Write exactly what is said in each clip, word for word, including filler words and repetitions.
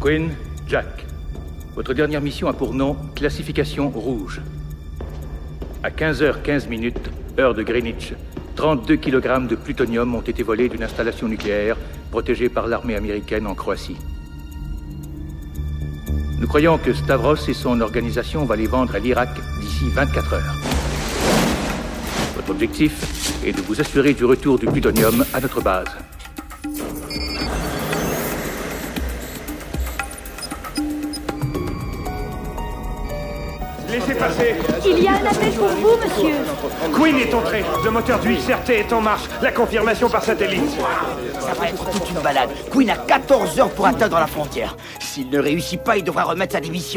Quinn, Jack. Votre dernière mission a pour nom Classification Rouge. À quinze heures quinze minutes, heure de Greenwich, trente-deux kilogrammes de plutonium ont été volés d'une installation nucléaire protégée par l'armée américaine en Croatie. Nous croyons que Stavros et son organisation vont les vendre à l'Irak d'ici vingt-quatre heures. Votre objectif est de vous assurer du retour du plutonium à notre base. Laissez passer. Il y a un appel pour vous, monsieur. Quinn est entré. Le moteur du X R T est en marche. La confirmation par satellite. Ça va être toute une balade. Quinn a quatorze heures pour atteindre la frontière. S'il ne réussit pas, il devra remettre sa démission.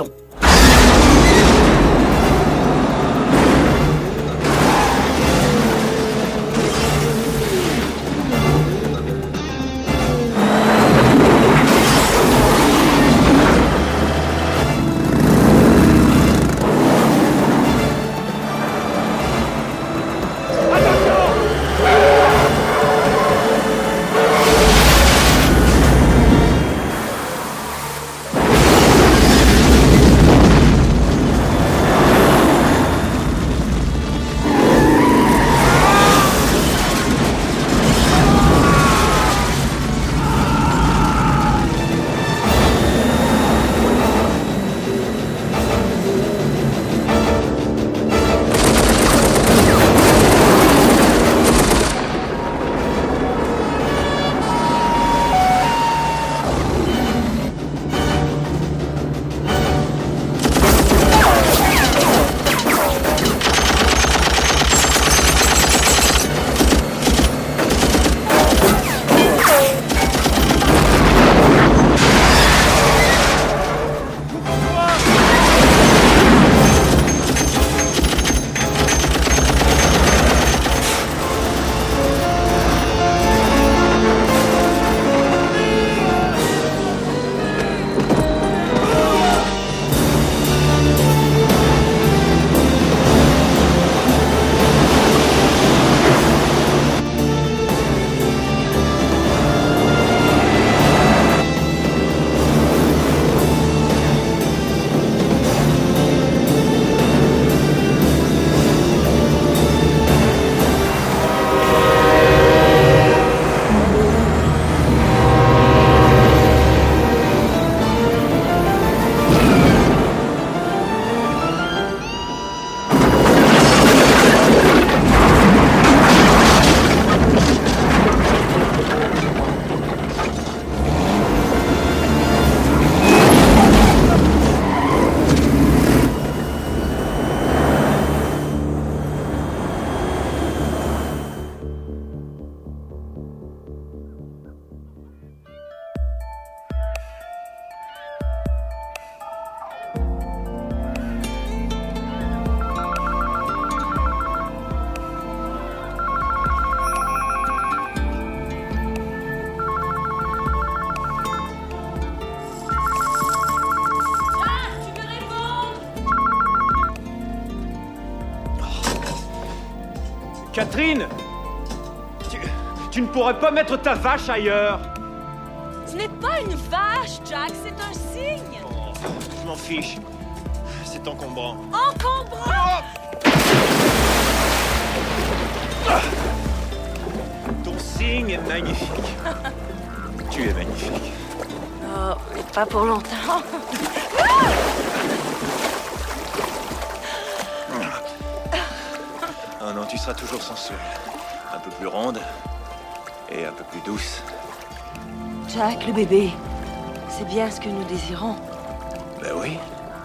Catherine, tu, tu ne pourrais pas mettre ta vache ailleurs? Ce n'est pas une vache, Jack, c'est un signe. Oh, je m'en fiche. C'est encombrant. Encombrant! Ah! Ton signe est magnifique. Tu es magnifique. Oh, mais pas pour longtemps. Oh non, tu seras toujours sensuelle. Un peu plus ronde et un peu plus douce. Jack, le bébé, c'est bien ce que nous désirons. Ben oui.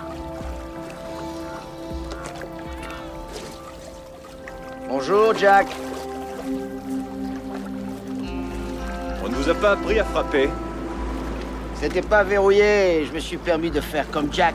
Bonjour, Jack. On ne vous a pas appris à frapper. C'était pas verrouillé et je me suis permis de faire comme Jack.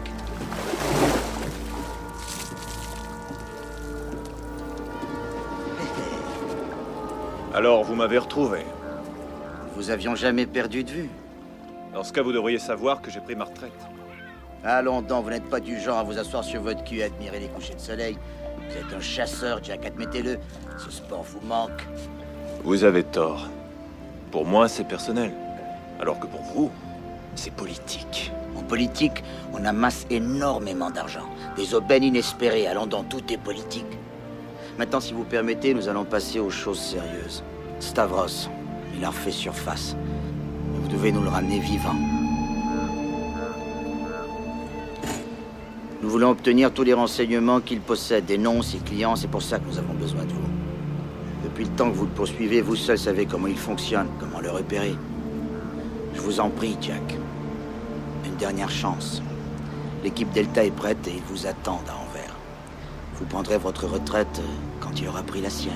Alors, vous m'avez retrouvé. Vous avions jamais perdu de vue. Dans ce cas, vous devriez savoir que j'ai pris ma retraite. Allons donc, vous n'êtes pas du genre à vous asseoir sur votre cul et admirer les couchers de soleil. Vous êtes un chasseur, Jack, admettez-le. Ce sport vous manque. Vous avez tort. Pour moi, c'est personnel. Alors que pour vous, c'est politique. En politique, on amasse énormément d'argent. Des aubaines inespérées allant dans tout est politique. Maintenant, si vous permettez, nous allons passer aux choses sérieuses. Stavros, il a refait surface. Vous devez nous le ramener vivant. Nous voulons obtenir tous les renseignements qu'il possède, des noms, ses clients, c'est pour ça que nous avons besoin de vous. Depuis le temps que vous le poursuivez, vous seul savez comment il fonctionne, comment le repérer. Je vous en prie, Jack. Une dernière chance. L'équipe Delta est prête et ils vous attendent à Anvers. Vous prendrez votre retraite quand il aura pris la sienne.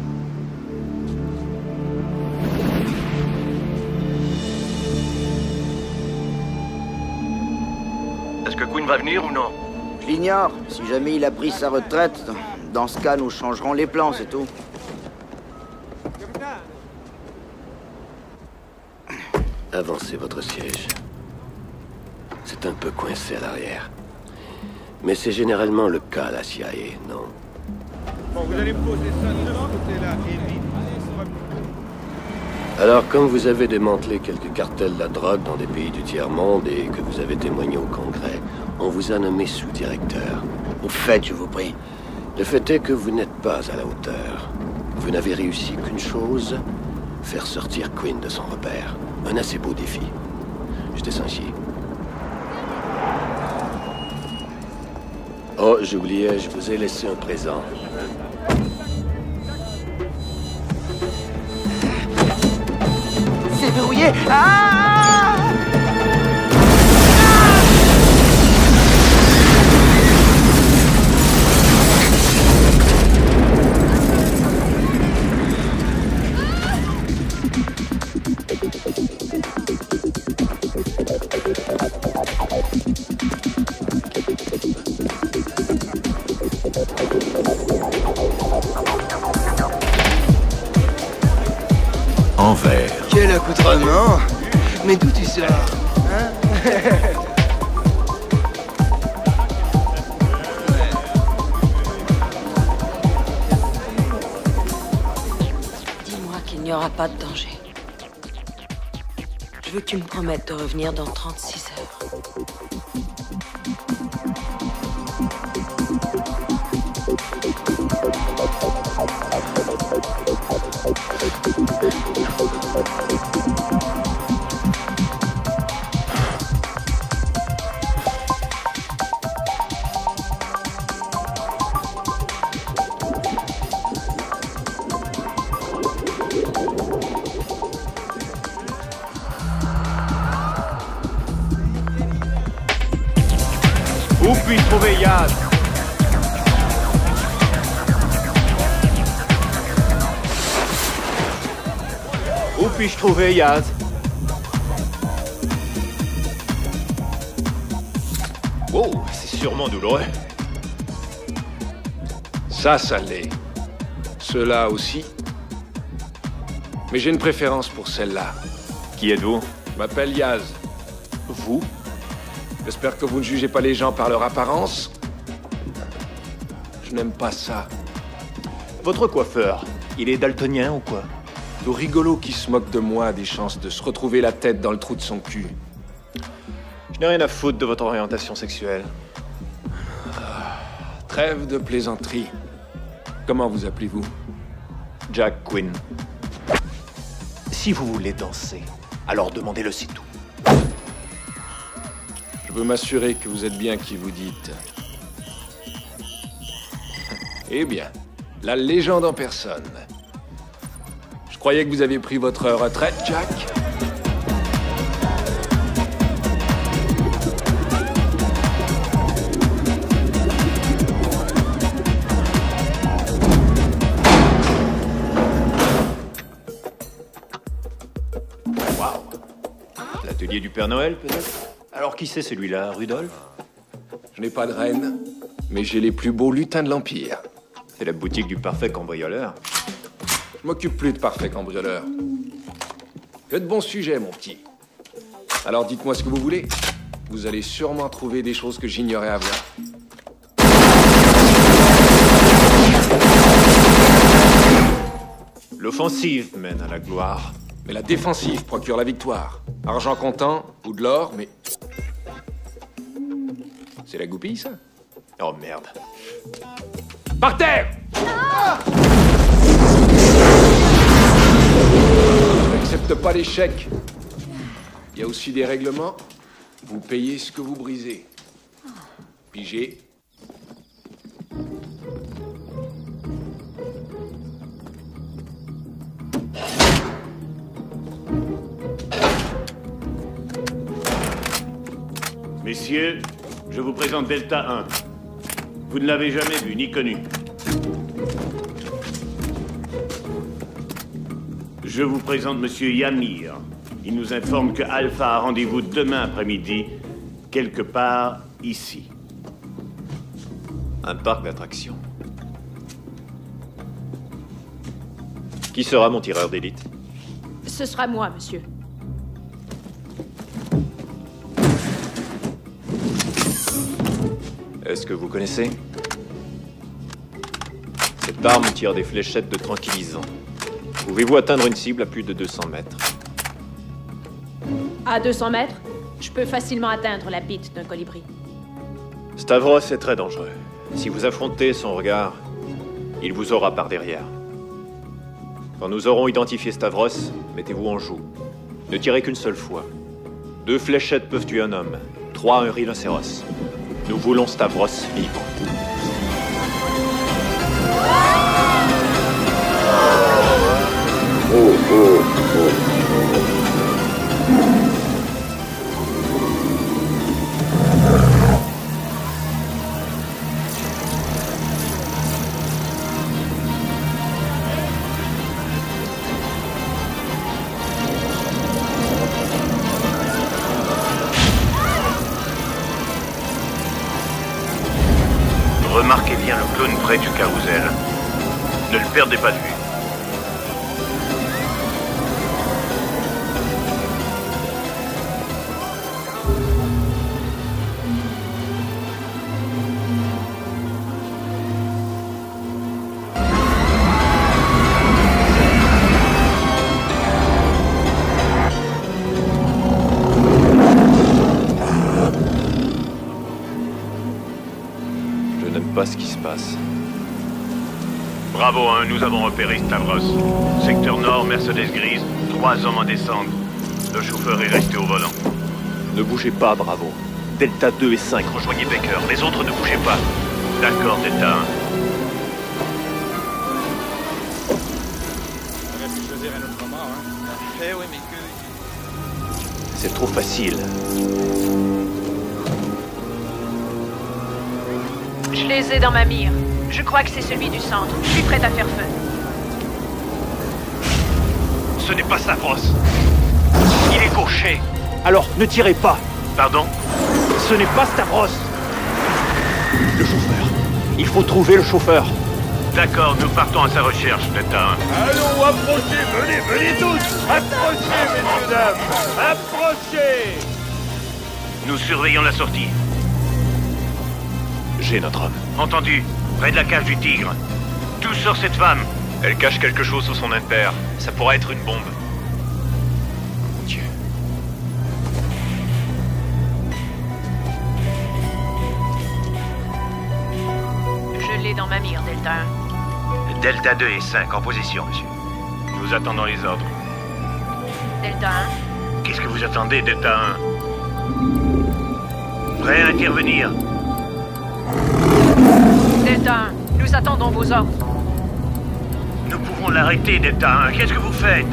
Est-ce que Quinn va venir ou non? Je l'ignore. Si jamais il a pris sa retraite, dans ce cas, nous changerons les plans, c'est tout. Avancez votre siège. C'est un peu coincé à l'arrière. Mais c'est généralement le cas à la C I A, non? Bon, vous allez poser ça de ce côté-là, et vite. Alors, comme vous avez démantelé quelques cartels de la drogue dans des pays du tiers-monde et que vous avez témoigné au Congrès, on vous a nommé sous-directeur. Au fait, je vous prie. Le fait est que vous n'êtes pas à la hauteur. Vous n'avez réussi qu'une chose, faire sortir Quinn de son repère. Un assez beau défi. J'étais sensible. Oh, j'oubliais, je vous ai laissé un présent. C'est verrouillé. Ah! Anvers. Quel accoutrement! Mais d'où tu sors? Hein? Dis-moi qu'il n'y aura pas de danger. Je veux que tu me promettes de revenir dans trente-six heures. Où puis-je trouver Yaz? Où puis-je trouver Yaz? Wow, c'est sûrement douloureux. Ça, ça l'est. Ceux-là aussi. Mais j'ai une préférence pour celle-là. Qui êtes-vous? Je m'appelle Yaz. Vous? J'espère que vous ne jugez pas les gens par leur apparence. Je n'aime pas ça. Votre coiffeur, il est daltonien ou quoi? Le rigolo qui se moque de moi a des chances de se retrouver la tête dans le trou de son cul. Je n'ai rien à foutre de votre orientation sexuelle. Trêve de plaisanterie. Comment vous appelez-vous? Jack Quinn. Si vous voulez danser, alors demandez-le, c'est tout. Je veux m'assurer que vous êtes bien qui vous dites. Eh bien, la légende en personne. Je croyais que vous aviez pris votre retraite, Jack. Waouh. L'atelier du Père Noël, peut-être? Alors qui c'est celui-là, Rudolph? Je n'ai pas de reine, mais j'ai les plus beaux lutins de l'Empire. C'est la boutique du parfait cambrioleur. Je m'occupe plus de parfait cambrioleur. Que de bons sujets, mon petit. Alors dites-moi ce que vous voulez. Vous allez sûrement trouver des choses que j'ignorais avoir. L'offensive mène à la gloire. Mais la défensive procure la victoire. Argent comptant, ou de l'or, mais... C'est la goupille, ça? Oh merde. Par terre! Ah! Je n'accepte pas l'échec. Il y a aussi des règlements. Vous payez ce que vous brisez. Pigé. Messieurs, je vous présente Delta un. Vous ne l'avez jamais vu ni connu. Je vous présente Monsieur Yamir. Il nous informe que Alpha a rendez-vous demain après-midi, quelque part ici. Un parc d'attractions. Qui sera mon tireur d'élite? Ce sera moi, monsieur. Est-ce que vous connaissez? Cette arme tire des fléchettes de tranquillisant. Pouvez-vous atteindre une cible à plus de deux cents mètres? À deux cents mètres, je peux facilement atteindre la bite d'un colibri. Stavros est très dangereux. Si vous affrontez son regard, il vous aura par derrière. Quand nous aurons identifié Stavros, mettez-vous en joue. Ne tirez qu'une seule fois. Deux fléchettes peuvent tuer un homme, trois un rhinocéros. Nous voulons Stavros libre. Oh, oh, oh. Remarquez bien le clone près du carrousel. Ne le perdez pas de vue. Pas ce qui se passe. Bravo un, nous avons repéré Stavros. Secteur nord, Mercedes grise, trois hommes en descente. Le chauffeur est resté au volant. Ne bougez pas, Bravo. Delta deux et cinq, rejoignez Baker. Les autres ne bougez pas. D'accord, Delta un. C'est trop facile. Je les ai dans ma mire. Je crois que c'est celui du centre. Je suis prête à faire feu. Ce n'est pas Stavros. Il est gaucher. Alors, ne tirez pas. Pardon? Ce n'est pas Stavros. Le chauffeur. Il faut trouver le chauffeur. D'accord, nous partons à sa recherche, Delta un. Allons, approchez, venez, venez tous. Approchez, messieurs, dames. Approchez. Nous surveillons la sortie. J'ai notre homme. Entendu. Près de la cage du tigre. D'où sort cette femme? Elle cache quelque chose sous son impair. Ça pourrait être une bombe. Mon Dieu. Je l'ai dans ma mire, Delta un. Delta deux et cinq en position, monsieur. Nous attendons les ordres. Delta un. Qu'est-ce que vous attendez, Delta un? Prêt à intervenir? Delta un, nous attendons vos ordres. Nous pouvons l'arrêter, Delta un. Qu'est-ce que vous faites?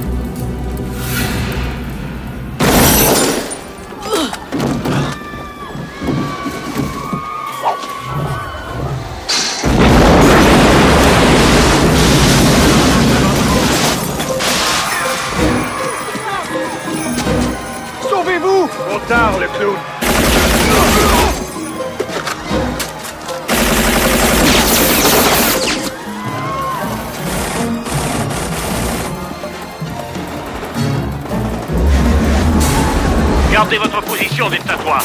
Sauvez-vous! Trop tard, le clown. Gardez votre position, Delta trois.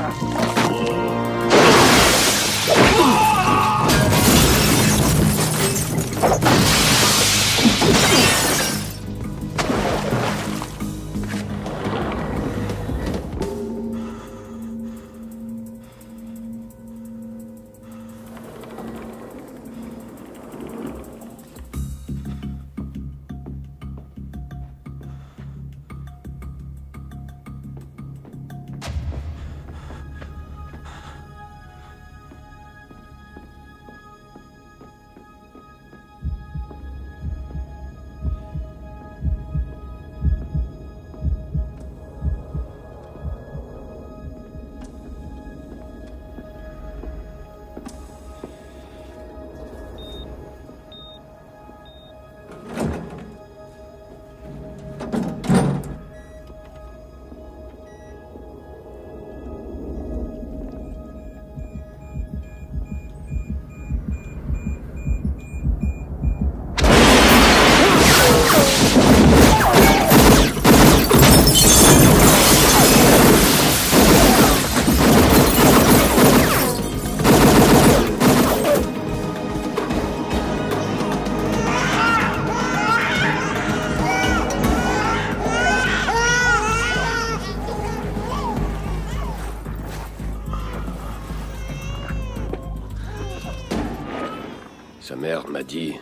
Sa mère m'a dit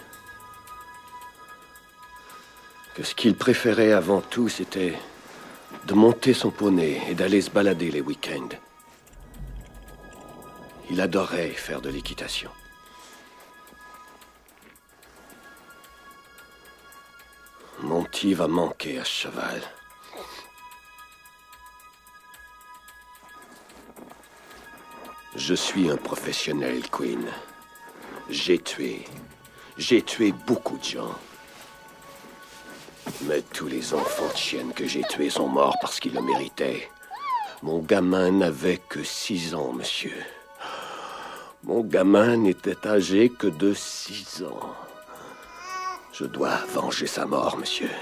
que ce qu'il préférait avant tout, c'était de monter son poney et d'aller se balader les week-ends. Il adorait faire de l'équitation. Mon petit va manquer à ce cheval. Je suis un professionnel, Quinn. J'ai tué. J'ai tué beaucoup de gens. Mais tous les enfants de chiennes que j'ai tués sont morts parce qu'ils le méritaient. Mon gamin n'avait que six ans, monsieur. Mon gamin n'était âgé que de six ans. Je dois venger sa mort, monsieur.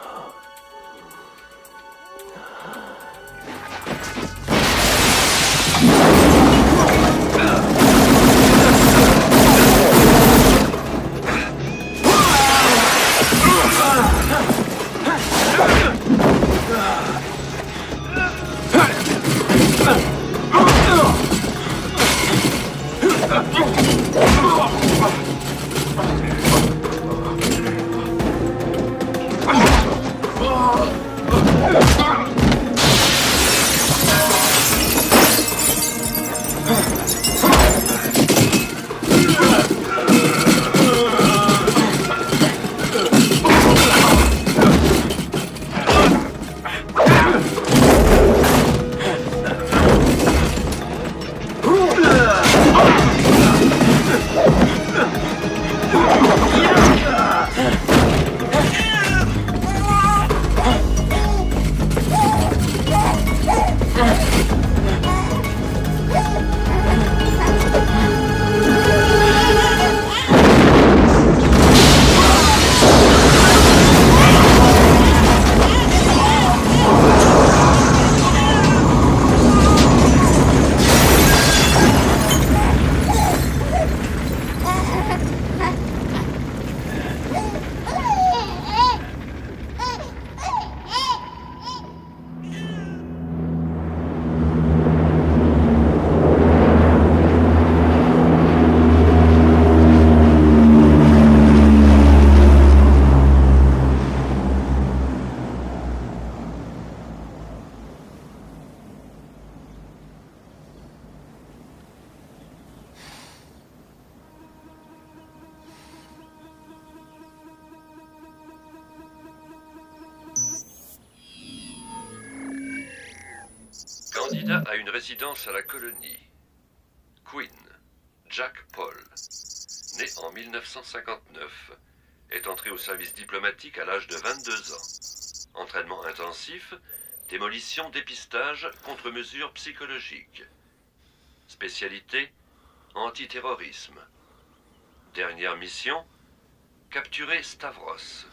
Candidat à une résidence à la colonie. Quinn, Jack Paul, né en mille neuf cent cinquante-neuf, est entré au service diplomatique à l'âge de vingt-deux ans. Entraînement intensif, démolition, dépistage, contre-mesures psychologiques. Spécialité, antiterrorisme. Dernière mission, capturer Stavros.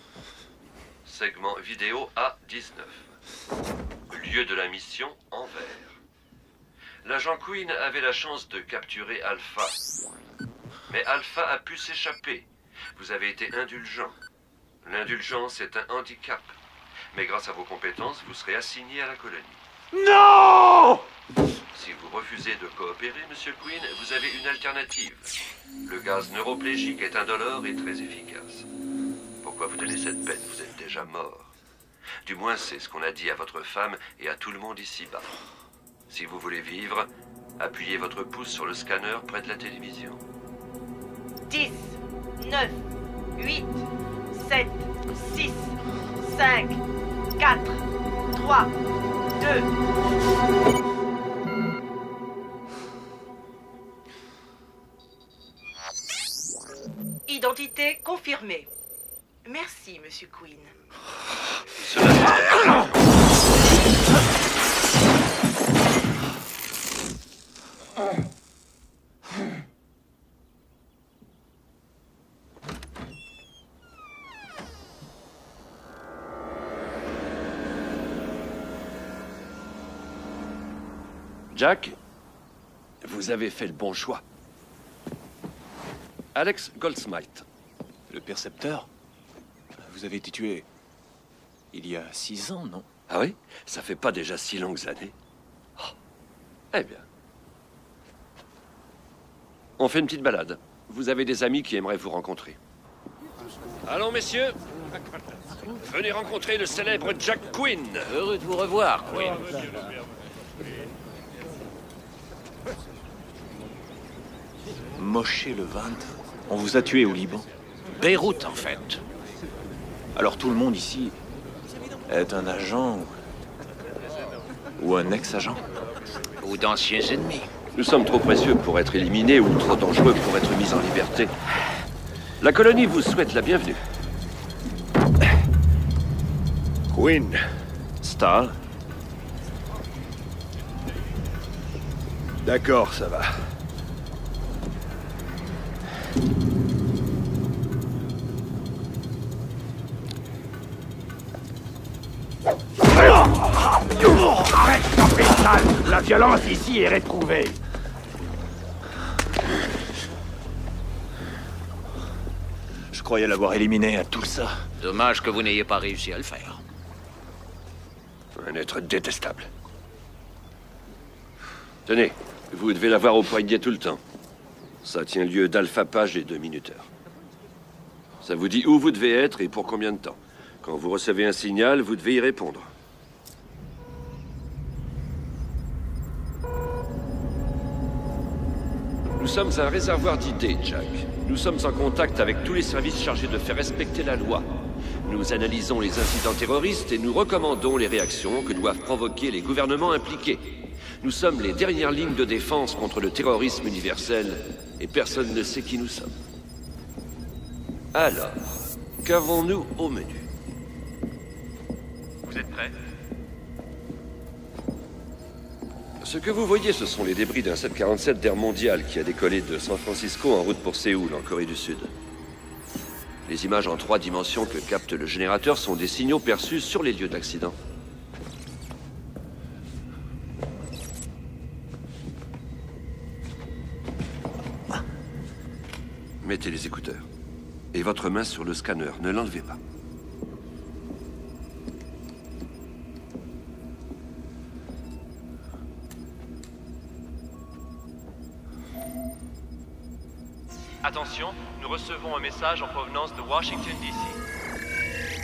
Segment vidéo A dix-neuf. Lieu de la mission, Anvers. L'agent Quinn avait la chance de capturer Alpha. Mais Alpha a pu s'échapper. Vous avez été indulgent. L'indulgence est un handicap. Mais grâce à vos compétences, vous serez assigné à la colonie. Non! Si vous refusez de coopérer, Monsieur Quinn, vous avez une alternative. Le gaz neuroplégique est indolore et très efficace. Pourquoi vous donnez cette peine? Vous êtes déjà mort. Du moins, c'est ce qu'on a dit à votre femme et à tout le monde ici-bas. Si vous voulez vivre, appuyez votre pouce sur le scanner près de la télévision. dix, neuf, huit, sept, six, cinq, quatre, trois, deux... Identité confirmée. Merci, Monsieur Quinn. Jack, vous avez fait le bon choix. Alex Goldsmith. Le percepteur? Vous avez été tué il y a six ans, non? Ah oui? Ça fait pas déjà si longues années? Oh. Eh bien. On fait une petite balade. Vous avez des amis qui aimeraient vous rencontrer. Allons, messieurs. Venez rencontrer le célèbre Jack Quinn. Heureux de vous revoir, Quinn. Moshe Levant, on vous a tué au Liban? Beyrouth, en fait. Alors tout le monde ici est un agent ou un ex-agent? Ou d'anciens ennemis. Nous sommes trop précieux pour être éliminés ou trop dangereux pour être mis en liberté. La colonie vous souhaite la bienvenue. Quinn. Stahl. D'accord, ça va. Arrête, capitaine! La violence ici est réprouvée. Je croyais l'avoir éliminé à tout ça. Dommage que vous n'ayez pas réussi à le faire. Un être détestable. Tenez, vous devez l'avoir au poignet tout le temps. Ça tient lieu d'alphapage et de minuteur. Ça vous dit où vous devez être et pour combien de temps. Quand vous recevez un signal, vous devez y répondre. Nous sommes un réservoir d'idées, Jack. Nous sommes en contact avec tous les services chargés de faire respecter la loi. Nous analysons les incidents terroristes et nous recommandons les réactions que doivent provoquer les gouvernements impliqués. Nous sommes les dernières lignes de défense contre le terrorisme universel et personne ne sait qui nous sommes. Alors, qu'avons-nous au menu? Vous êtes prêts? Ce que vous voyez, ce sont les débris d'un sept quarante-sept d'Air Mondial qui a décollé de San Francisco en route pour Séoul, en Corée du Sud. Les images en trois dimensions que capte le générateur sont des signaux perçus sur les lieux d'accident. Mettez les écouteurs. Et votre main sur le scanner, ne l'enlevez pas. Attention, nous recevons un message en provenance de Washington, D C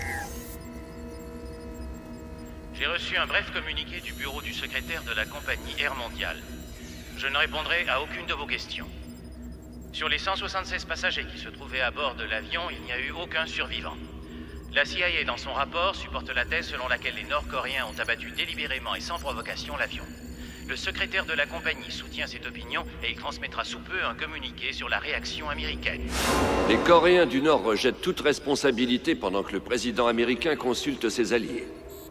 J'ai reçu un bref communiqué du bureau du secrétaire de la compagnie Air Mondial. Je ne répondrai à aucune de vos questions. Sur les cent soixante-seize passagers qui se trouvaient à bord de l'avion, il n'y a eu aucun survivant. La C I A, dans son rapport, supporte la thèse selon laquelle les Nord-Coréens ont abattu délibérément et sans provocation l'avion. Le secrétaire de la compagnie soutient cette opinion et il transmettra sous peu un communiqué sur la réaction américaine. Les Coréens du Nord rejettent toute responsabilité pendant que le président américain consulte ses alliés.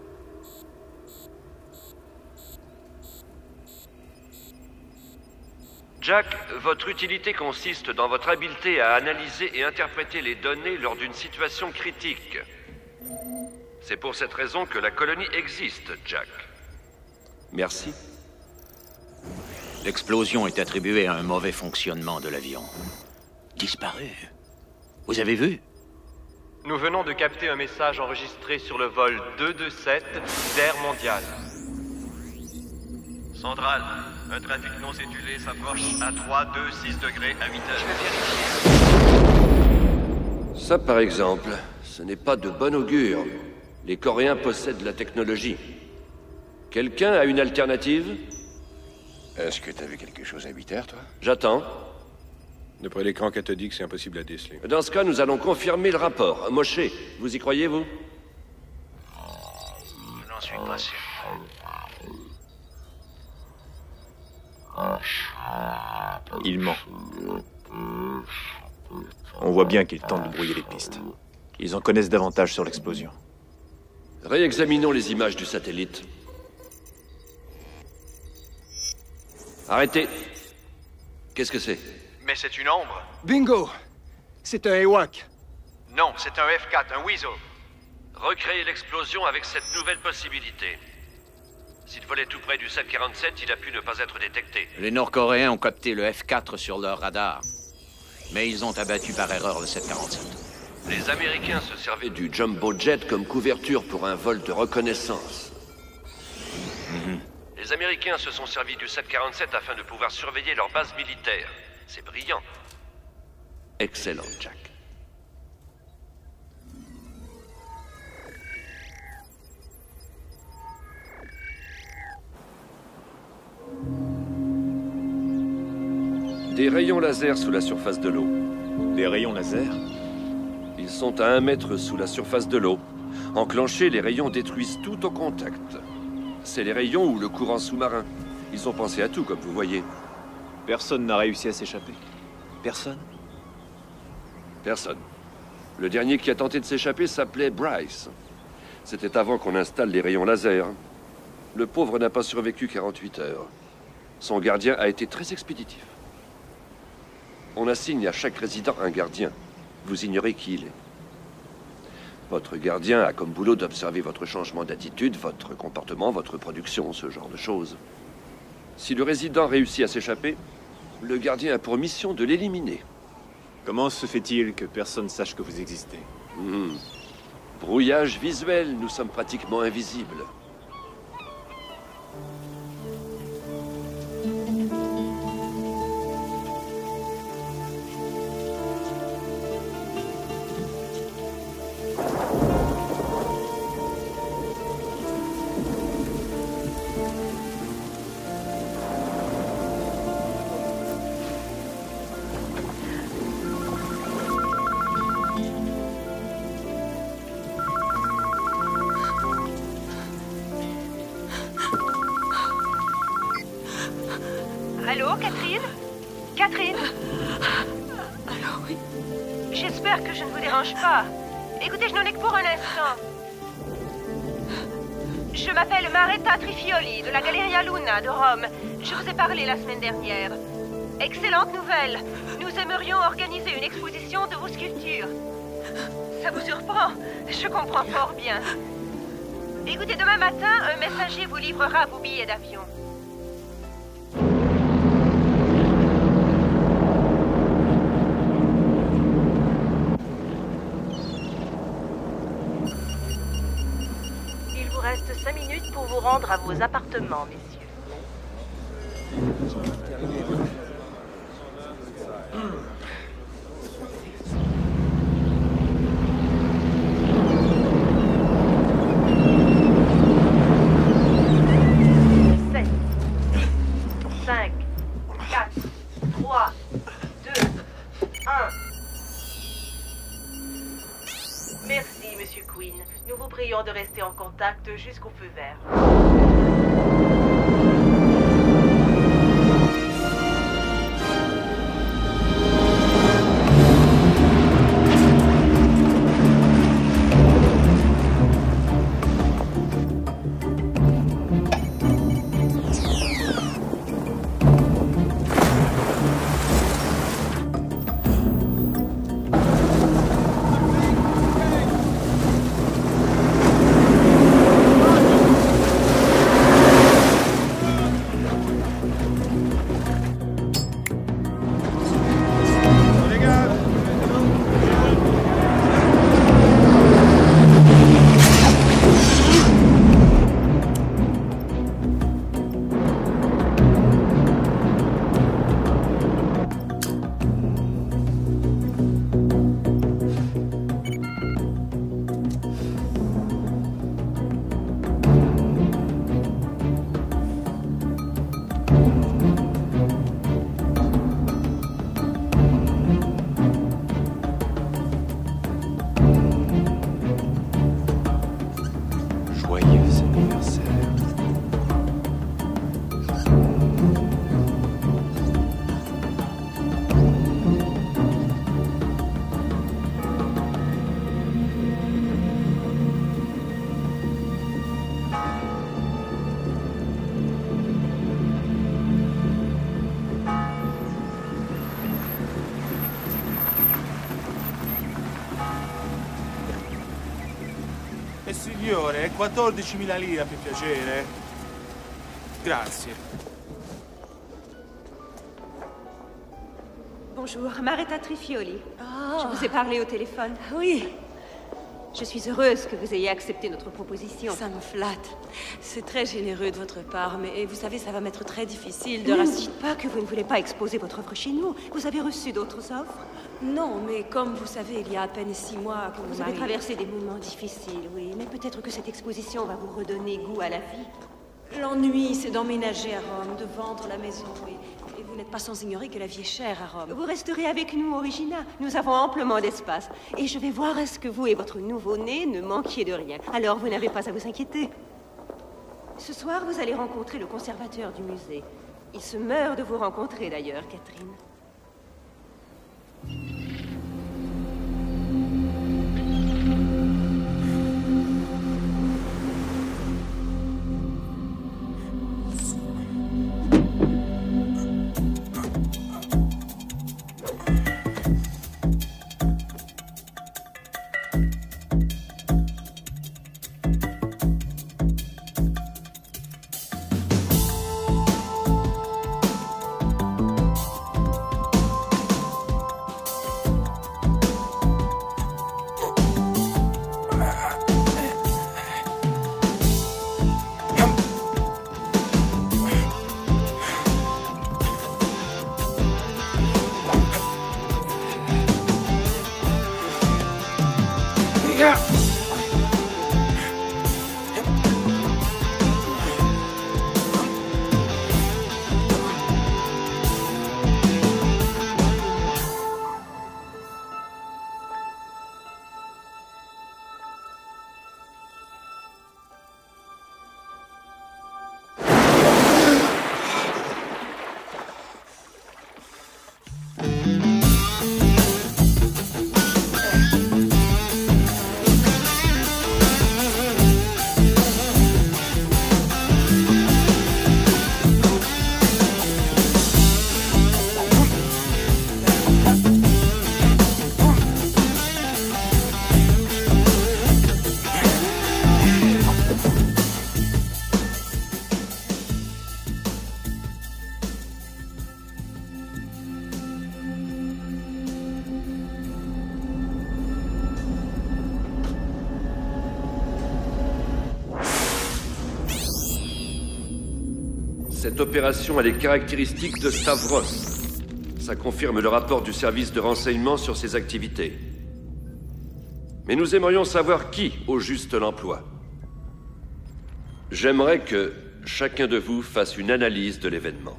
Jack, votre utilité consiste dans votre habileté à analyser et interpréter les données lors d'une situation critique. C'est pour cette raison que la colonie existe, Jack. Merci. L'explosion est attribuée à un mauvais fonctionnement de l'avion. Disparu. Vous avez vu? Nous venons de capter un message enregistré sur le vol deux deux sept d'Air Mondial. Centrale, un trafic non cédulé s'approche à trois deux six degrés à huit heures. Ça, par exemple, ce n'est pas de bon augure. Les Coréens possèdent la technologie. Quelqu'un a une alternative? Est-ce que t'as vu quelque chose à huit heures, toi? J'attends. D'après l'écran cathodique, c'est impossible à déceler. Dans ce cas, nous allons confirmer le rapport. Moshe, vous y croyez, vous? Je n'en suis pas sûr. Il ment. On voit bien qu'ils tentent de brouiller les pistes. Ils en connaissent davantage sur l'explosion. Réexaminons les images du satellite. Arrêtez. Qu'est-ce que c'est? Mais c'est une ombre. Bingo! C'est un Ewak. Non, c'est un F quatre, un Weasel. Recréer l'explosion avec cette nouvelle possibilité. S'il volait tout près du sept quarante-sept, il a pu ne pas être détecté. Les Nord-Coréens ont capté le F quatre sur leur radar. Mais ils ont abattu par erreur le sept quarante-sept. Les Américains se servaient Du jumbo jet comme couverture pour un vol de reconnaissance. Mm-hmm. Les Américains se sont servis du sept quarante-sept afin de pouvoir surveiller leur base militaire. C'est brillant. Excellent, Jack. Des rayons laser sous la surface de l'eau. Des rayons laser? Ils sont à un mètre sous la surface de l'eau. Enclenchés, les rayons détruisent tout au contact. C'est les rayons ou le courant sous-marin. Ils ont pensé à tout, comme vous voyez. Personne n'a réussi à s'échapper. Personne? Personne. Le dernier qui a tenté de s'échapper s'appelait Bryce. C'était avant qu'on installe les rayons laser. Le pauvre n'a pas survécu quarante-huit heures. Son gardien a été très expéditif. On assigne à chaque résident un gardien. Vous ignorez qui il est. Votre gardien a comme boulot d'observer votre changement d'attitude, votre comportement, votre production, ce genre de choses. Si le résident réussit à s'échapper, le gardien a pour mission de l'éliminer. Comment se fait-il que personne sache que vous existez? Hmm. Brouillage visuel, nous sommes pratiquement invisibles. Allô, Catherine? Catherine? Alors oui. J'espère que je ne vous dérange pas. Écoutez, je n'en ai que pour un instant. Je m'appelle Maretta Trifioli, de la Galleria Luna de Rome. Je vous ai parlé la semaine dernière. Excellente nouvelle. Nous aimerions organiser une exposition de vos sculptures. Ça vous surprend? Je comprends fort bien. Écoutez, demain matin, un messager vous livrera vos billets d'avion. Il vous reste cinq minutes pour vous rendre à vos appartements, messieurs. sept, cinq, quatre, trois, deux, un. Merci, Monsieur Quinn. Nous vous prions de rester en contact jusqu'au feu vert. Signore, quattordicimila lire per piacere. Grazie. Bonjour, Maretta Trifioli. Oh. Je vous ai parlé au téléphone. Oui. Je suis heureuse que vous ayez accepté notre proposition. Ça me flatte. C'est très généreux de votre part, mais vous savez, ça va m'être très difficile de... Ne nous rester... dites pas que vous ne voulez pas exposer votre offre chez nous. Vous avez reçu d'autres offres? Non, mais comme vous savez, il y à peine six mois que Vous mon avez mari- traversé des moments difficiles, oui. Mais peut-être que cette exposition va vous redonner goût à la vie. L'ennui, c'est d'emménager à Rome, de vendre la maison, et, et vous n'êtes pas sans ignorer que la vie est chère à Rome. Vous resterez avec nous, Origina. Nous avons amplement d'espace. Et je vais voir à ce que vous et votre nouveau-né ne manquiez de rien. Alors vous n'avez pas à vous inquiéter. Ce soir, vous allez rencontrer le conservateur du musée. Il se meurt de vous rencontrer, d'ailleurs, Catherine. Cette opération a les caractéristiques de Stavros. Ça confirme le rapport du service de renseignement sur ses activités. Mais nous aimerions savoir qui, au juste, l'emploie. J'aimerais que chacun de vous fasse une analyse de l'événement.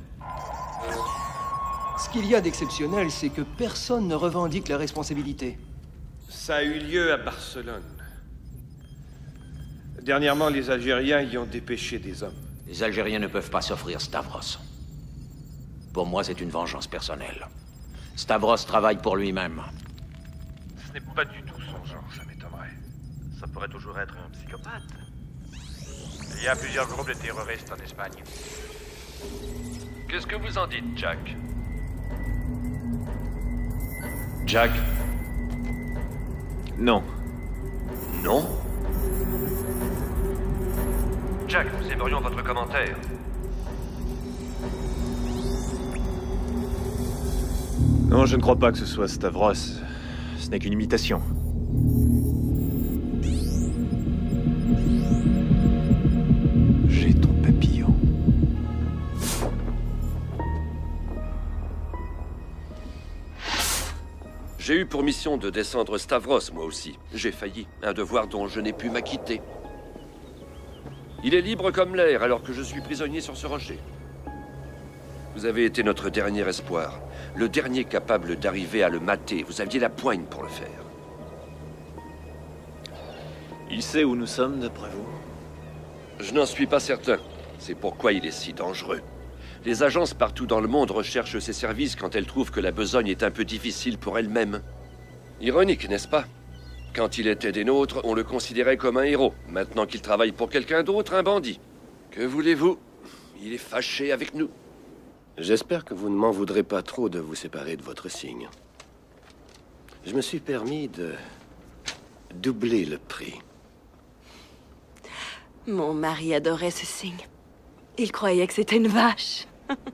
Ce qu'il y a d'exceptionnel, c'est que personne ne revendique la responsabilité. Ça a eu lieu à Barcelone. Dernièrement, les Algériens y ont dépêché des hommes. Les Algériens ne peuvent pas s'offrir Stavros. Pour moi, c'est une vengeance personnelle. Stavros travaille pour lui-même. Ce n'est pas du tout son genre, ça m'étonnerait. Ça pourrait toujours être un psychopathe. Il y a plusieurs groupes de terroristes en Espagne. Qu'est-ce que vous en dites, Jack? Jack? Non. Non? Jack, nous aimerions votre commentaire. Non, je ne crois pas que ce soit Stavros. Ce n'est qu'une imitation. J'ai ton papillon. J'ai eu pour mission de descendre Stavros, moi aussi. J'ai failli. Un devoir dont je n'ai pu m'acquitter. Il est libre comme l'air, alors que je suis prisonnier sur ce rocher. Vous avez été notre dernier espoir. Le dernier capable d'arriver à le mater. Vous aviez la poigne pour le faire. Il sait où nous sommes, d'après vous? Je n'en suis pas certain. C'est pourquoi il est si dangereux. Les agences partout dans le monde recherchent ses services quand elles trouvent que la besogne est un peu difficile pour elles-mêmes. Ironique, n'est-ce pas? Quand il était des nôtres, on le considérait comme un héros. Maintenant qu'il travaille pour quelqu'un d'autre, un bandit. Que voulez-vous? Il est fâché avec nous. J'espère que vous ne m'en voudrez pas trop de vous séparer de votre signe. Je me suis permis de doubler le prix. Mon mari adorait ce signe. Il croyait que c'était une vache.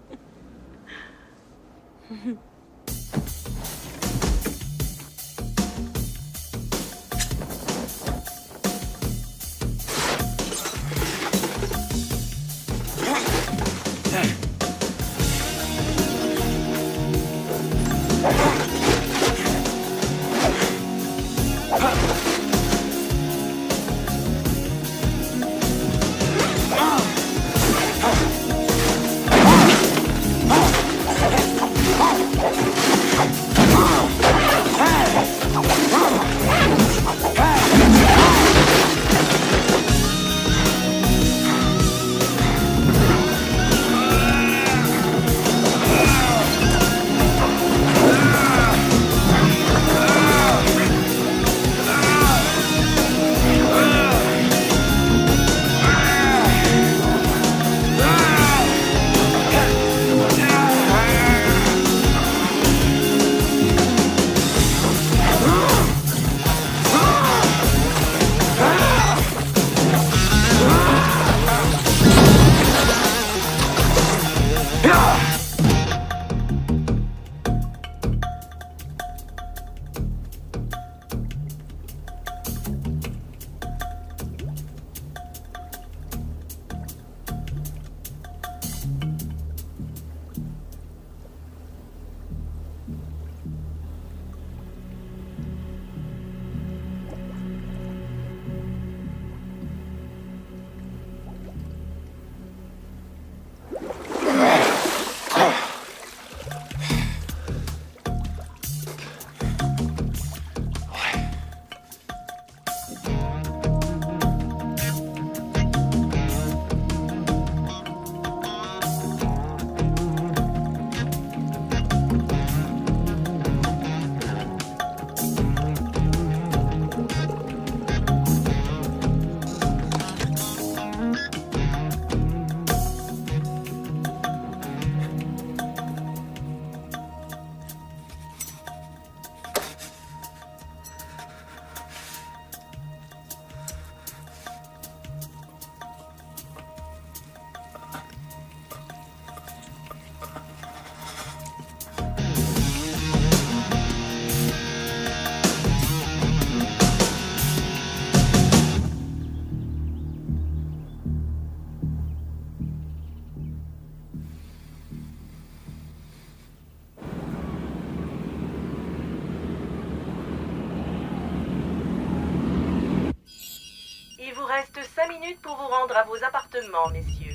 Il vous reste cinq minutes pour vous rendre à vos appartements, messieurs.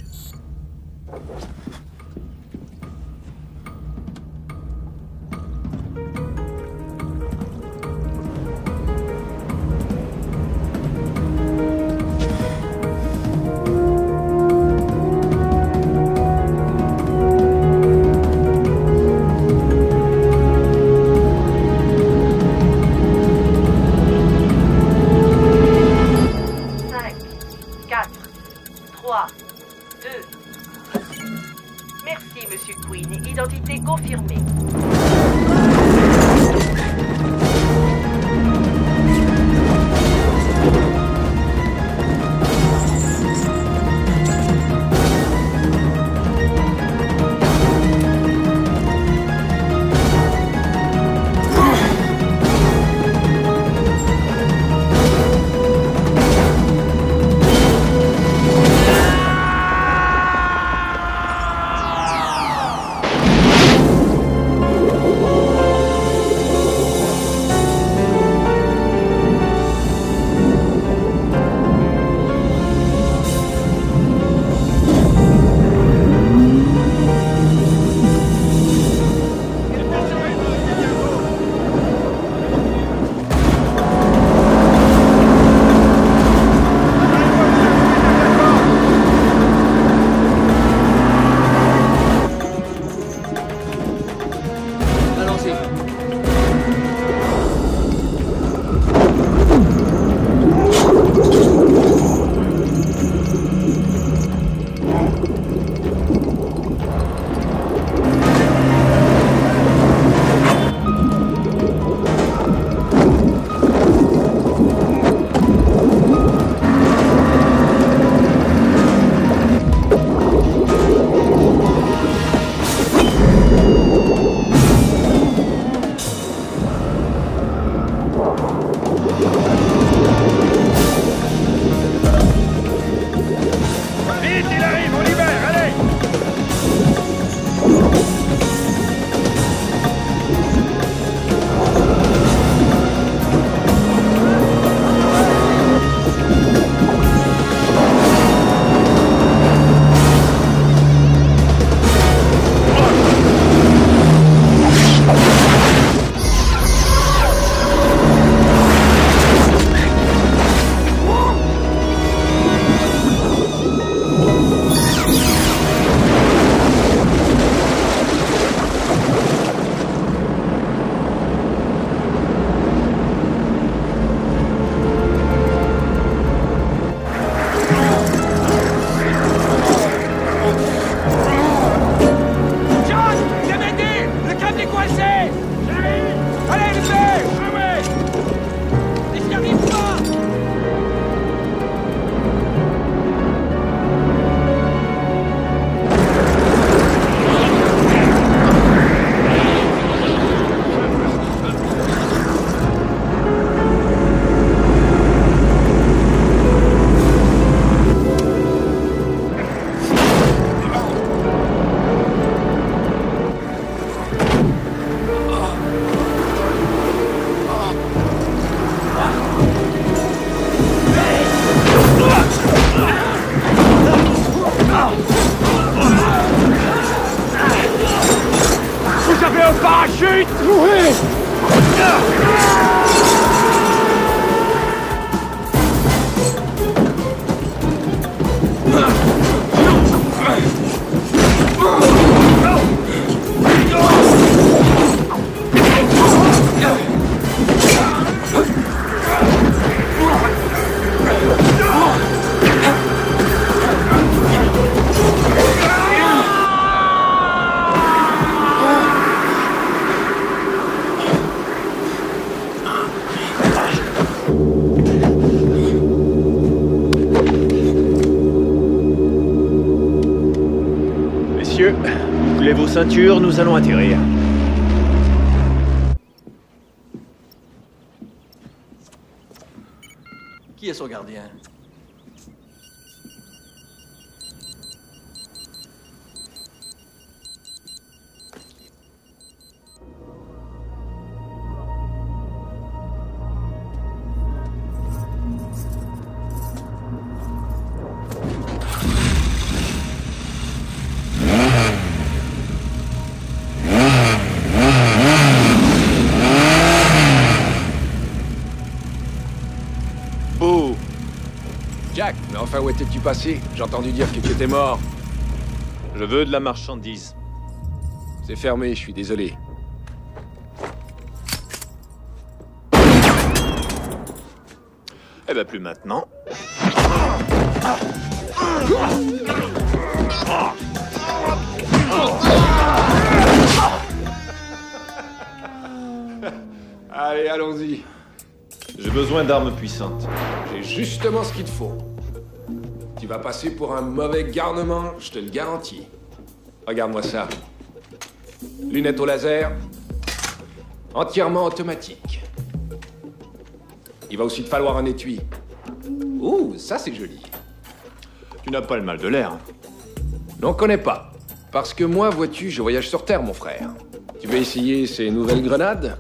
Merci, Monsieur Queen. Identité confirmée. parachute! Oui! Messieurs, coulez vos ceintures, nous allons atterrir. Qui est son gardien? Jack, mais enfin où étais-tu passé? J'ai entendu dire que tu étais mort. Je veux de la marchandise. C'est fermé, je suis désolé. Eh ben plus maintenant. Allez, allons-y. J'ai besoin d'armes puissantes. J'ai justement ce qu'il te faut. Tu vas passer pour un mauvais garnement, je te le garantis. Regarde-moi ça. Lunettes au laser. Entièrement automatique. Il va aussi te falloir un étui. Ouh, ça c'est joli. Tu n'as pas le mal de l'air. Hein. N'en connais pas. Parce que moi, vois-tu, je voyage sur Terre, mon frère. Tu veux essayer ces nouvelles grenades?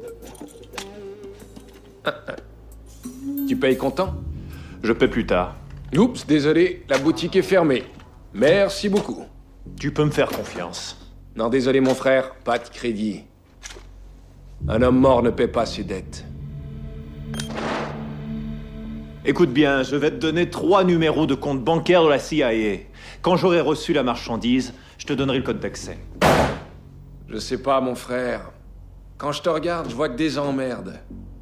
Tu payes comptant? Je paie plus tard. Oups, désolé, la boutique est fermée. Merci beaucoup. Tu peux me faire confiance. Non, désolé, mon frère, pas de crédit. Un homme mort ne paie pas ses dettes. Écoute bien, je vais te donner trois numéros de compte bancaire de la C I A. Quand j'aurai reçu la marchandise, je te donnerai le code d'accès. Je sais pas, mon frère. Quand je te regarde, je vois que des emmerdes.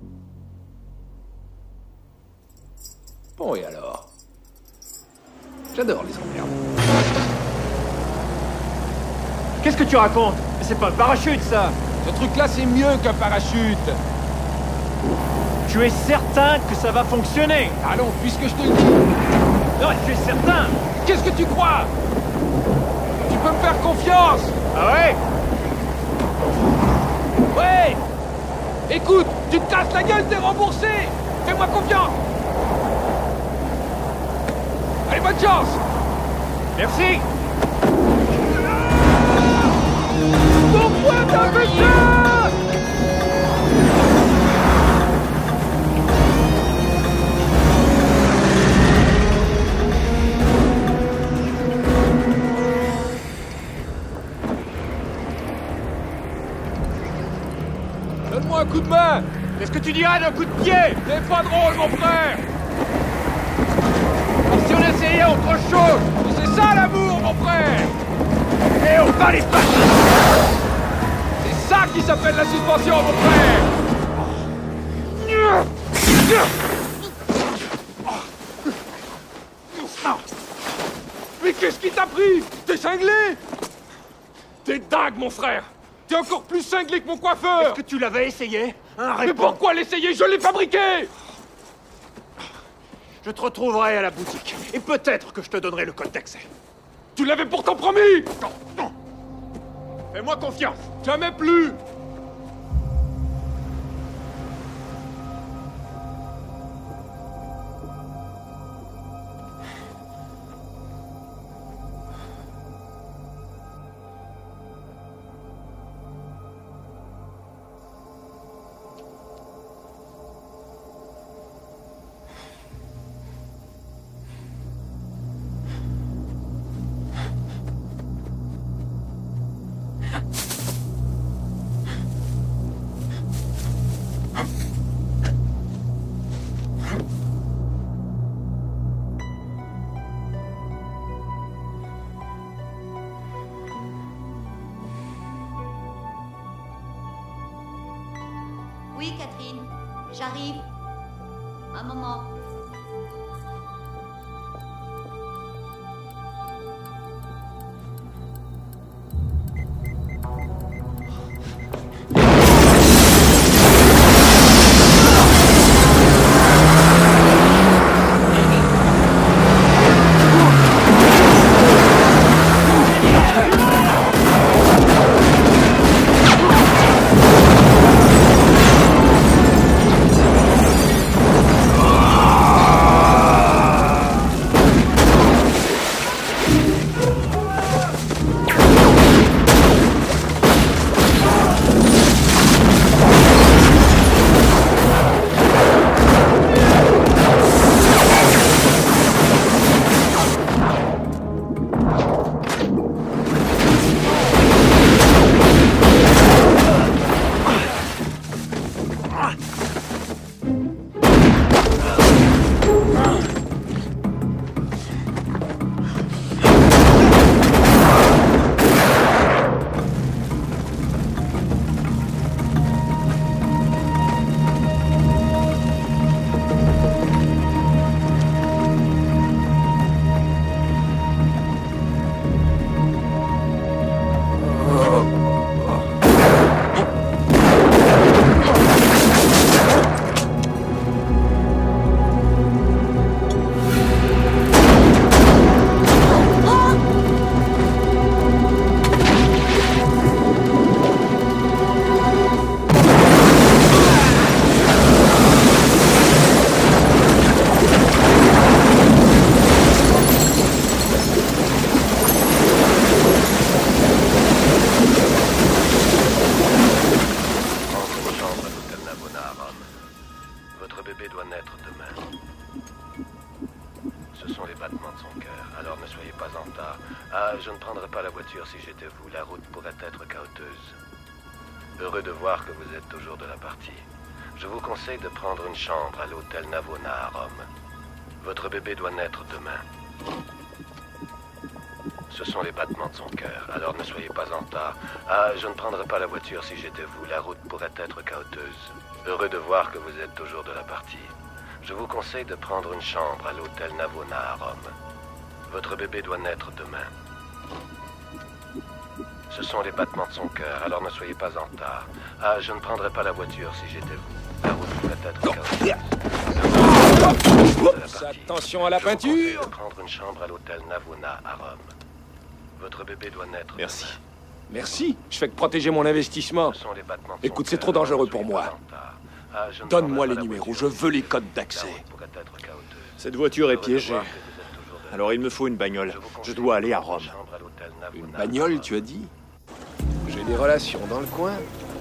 Bon, et alors? J'adore les emmerdes. Qu'est-ce que tu racontes? C'est pas un parachute, ça! Ce truc-là, c'est mieux qu'un parachute! Tu es certain que ça va fonctionner? Allons, puisque je te le dis! Non, tu es certain? Qu'est-ce que tu crois? Tu peux me faire confiance! Ah ouais? Ouais! Écoute, tu te casses la gueule, t'es remboursé! Fais-moi confiance! Allez, bonne chance! Merci! Pourquoi t'as fait ça? Donne-moi un coup de main! Qu'est-ce que tu dirais d'un coup de pied? C'est pas drôle, mon frère! Si on essayait autre chose! C'est ça l'amour, mon frère! Et on va les passer! C'est ça qui s'appelle la suspension, mon frère! Mais qu'est-ce qui t'a pris? T'es cinglé? T'es dingue, mon frère! T'es encore plus cinglé que mon coiffeur! Est-ce que tu l'avais essayé? Hein, mais pourquoi l'essayer? Je l'ai fabriqué! Je te retrouverai à la boutique. Et peut-être que je te donnerai le code d'accès. Tu l'avais pourtant promis! Non, non. Fais-moi confiance. Jamais plus! J'arrive. Un moment. Je ne prendrais pas la voiture si j'étais vous. La route pourrait être chaoteuse. Heureux de voir que vous êtes toujours de la partie. Je vous conseille de prendre une chambre à l'hôtel Navona à Rome. Votre bébé doit naître demain. Ce sont les battements de son cœur, alors ne soyez pas en retard. Ah, je ne prendrais pas la voiture si j'étais vous. La route pourrait être chaoteuse. Heureux de voir que vous êtes toujours de la partie. Je vous conseille de prendre une chambre à l'hôtel Navona à Rome. Votre bébé doit naître demain. Ce sont les battements de son cœur, alors ne soyez pas en retard. Ah, je ne prendrais pas la voiture si j'étais vous. La route pourrait être chaoteuse. Attention à la peinture! De prendre une chambre à l'hôtel Navona à Rome. Votre bébé doit naître. Merci. Merci. Je fais que protéger mon investissement. Écoute, c'est trop dangereux pour moi. Donne-moi les numéros, je veux les codes d'accès. Cette voiture est piégée. Alors il me faut une bagnole. Je dois aller à Rome. Une bagnole, tu as dit? J'ai des relations dans le coin.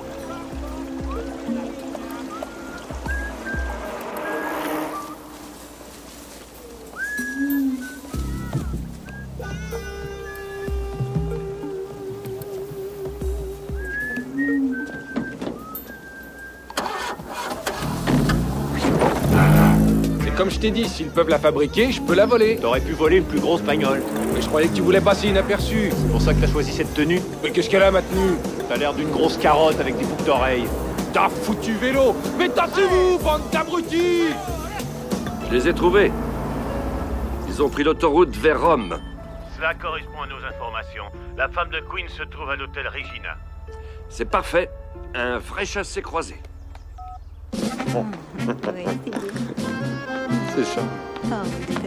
Comme je t'ai dit, s'ils peuvent la fabriquer, je peux la voler. T'aurais pu voler une plus grosse bagnole. Mais je croyais que tu voulais passer inaperçu. C'est pour ça que t'as choisi cette tenue. Mais qu'est-ce qu'elle a, ma tenue? T'as l'air d'une grosse carotte avec des boucles d'oreilles. T'as foutu vélo. Mais tassez-vous, bande d'abrutis! Je les ai trouvés. Ils ont pris l'autoroute vers Rome. Cela correspond à nos informations. La femme de Queen se trouve à l'hôtel Regina. C'est parfait. Un vrai chassé-croisé. Bon. Oui, c'est ça. Oh, tout à fait.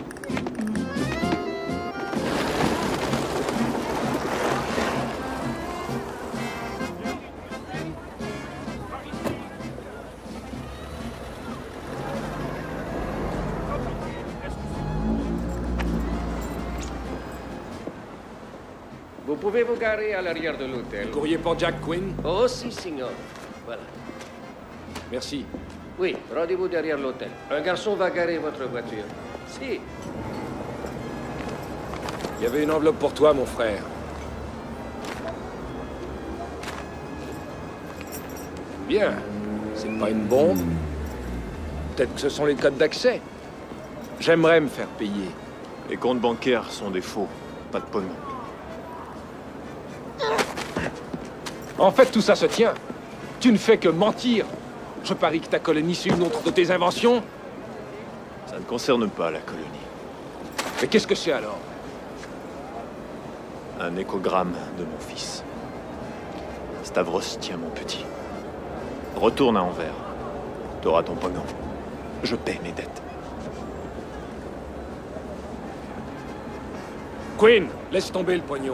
Vous pouvez vous garer à l'arrière de l'hôtel. Courrier pour Jack Quinn? Oh, si, signor. Voilà. Merci. Oui, rendez-vous derrière l'hôtel. Un garçon va garer votre voiture. Si. Il y avait une enveloppe pour toi, mon frère. Bien. C'est pas une bombe. Peut-être que ce sont les codes d'accès. J'aimerais me faire payer. Les comptes bancaires sont des faux. Pas de pognon. En fait, tout ça se tient. Tu ne fais que mentir. Je parie que ta colonie, c'est une autre de tes inventions. Ça ne concerne pas la colonie. Mais qu'est-ce que c'est alors? Un échogramme de mon fils. Stavros tient mon petit. Retourne à Anvers. T'auras ton pognon. Je paie mes dettes. Quinn, laisse tomber le pognon.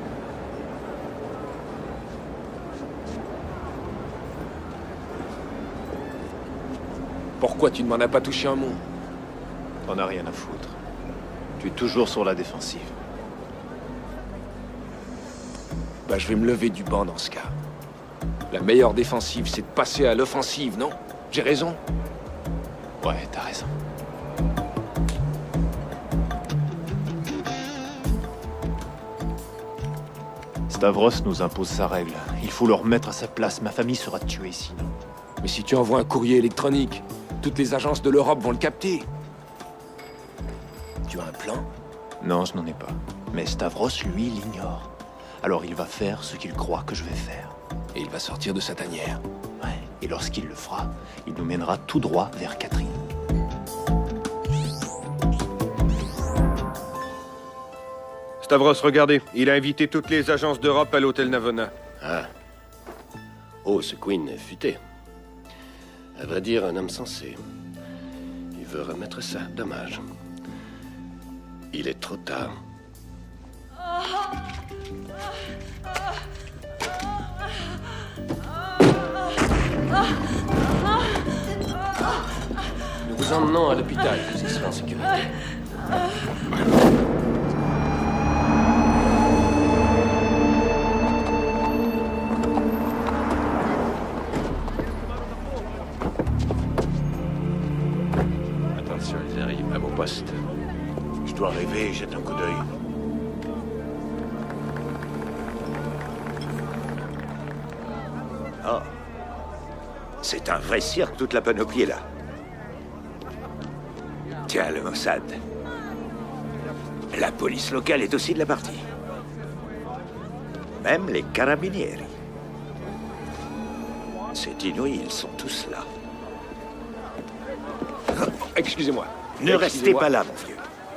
Pourquoi tu ne m'en as pas touché un mot? T'en as rien à foutre. Tu es toujours sur la défensive. Bah, je vais me lever du banc dans ce cas. La meilleure défensive, c'est de passer à l'offensive, non? J'ai raison? Ouais, t'as raison. Stavros nous impose sa règle. Il faut le remettre à sa place. Ma famille sera tuée sinon. Mais si tu envoies un courrier électronique, toutes les agences de l'Europe vont le capter. Tu as un plan? Non, je n'en ai pas. Mais Stavros, lui, l'ignore. Alors il va faire ce qu'il croit que je vais faire. Et il va sortir de sa tanière. Ouais, et lorsqu'il le fera, il nous mènera tout droit vers Catherine. Stavros, regardez. Il a invité toutes les agences d'Europe à l'hôtel Navona. Ah. Oh, ce Quinn est futé. À vrai dire, un homme sensé. Il veut remettre ça. Dommage. Il est trop tard. Nous vous emmenons à l'hôpital. Vous y serez en sécurité. Attention, ils arrivent à vos postes. Je dois rêver, jette un coup d'œil. Oh. C'est un vrai cirque, toute la panoplie est là. Tiens, le Mossad. La police locale est aussi de la partie. Même les carabinieri. C'est inouï, ils sont tous là. Excusez-moi. Ne restez pas là, mon vieux.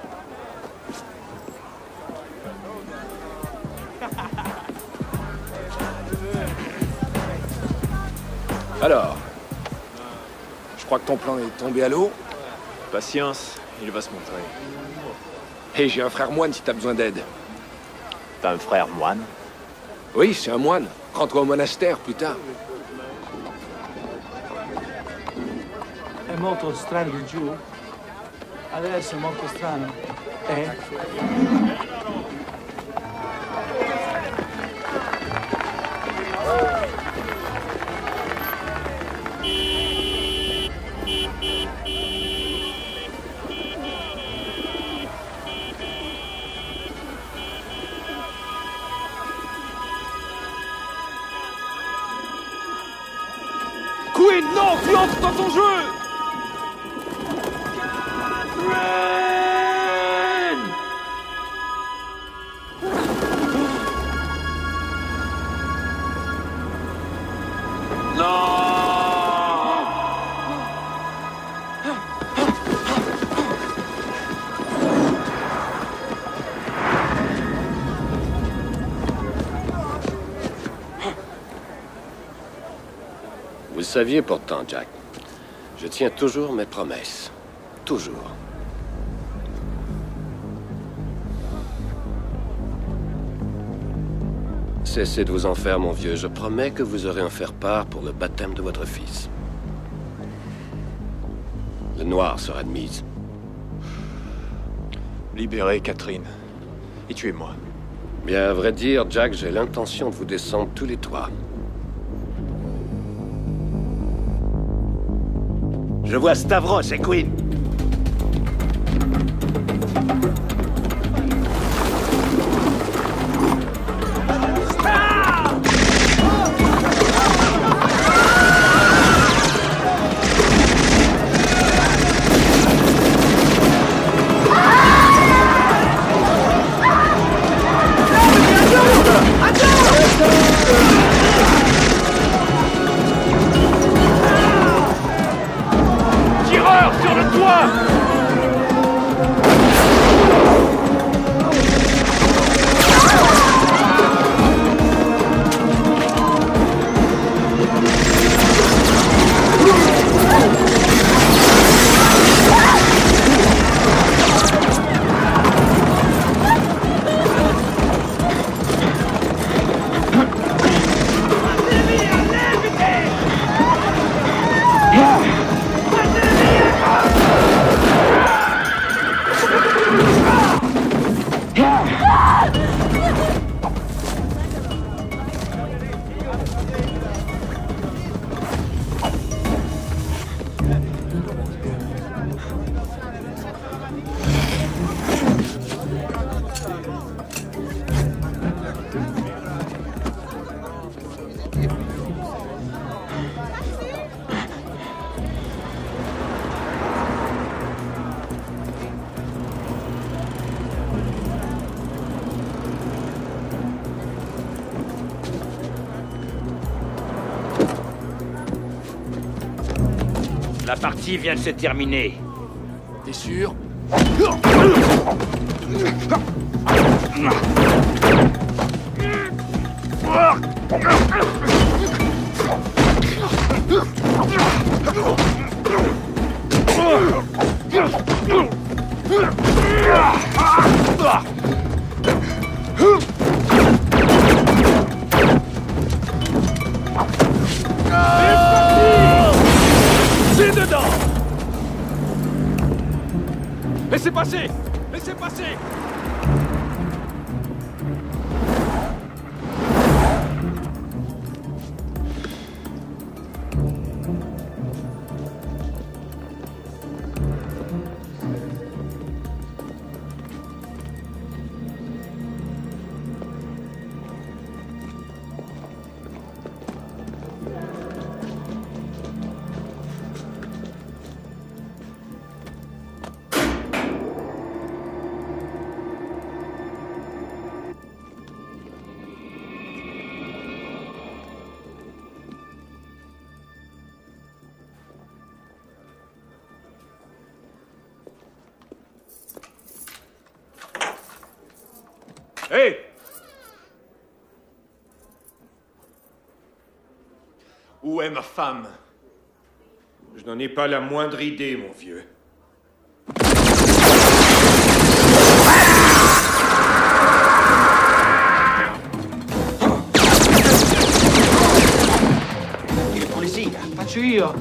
Alors, je crois que ton plan est tombé à l'eau. Patience, il va se montrer. Hé, hey, j'ai un frère moine si t'as besoin d'aide. T'as un frère moine? Oui, c'est un moine. Rentre au monastère plus tard. È molto strano di giù. Adesso è molto strano. Eh? Quinn, non, tu entres dans ton jeu! Vous saviez pourtant, Jack. Je tiens toujours mes promesses. Toujours. Cessez de vous en faire, mon vieux. Je promets que vous aurez un faire-part pour le baptême de votre fils. Le noir sera admise. Libérez Catherine. Et tuez-moi. Bien, à vrai dire, Jack, j'ai l'intention de vous descendre tous les trois. Je vois Stavros et Quinn. Attention! La partie vient de se terminer. T'es sûr? C'est dedans! Laissez passer! Laissez passer! Hé! Où est ma femme? Je n'en ai pas la moindre idée, mon vieux. Il polizia, faccio io.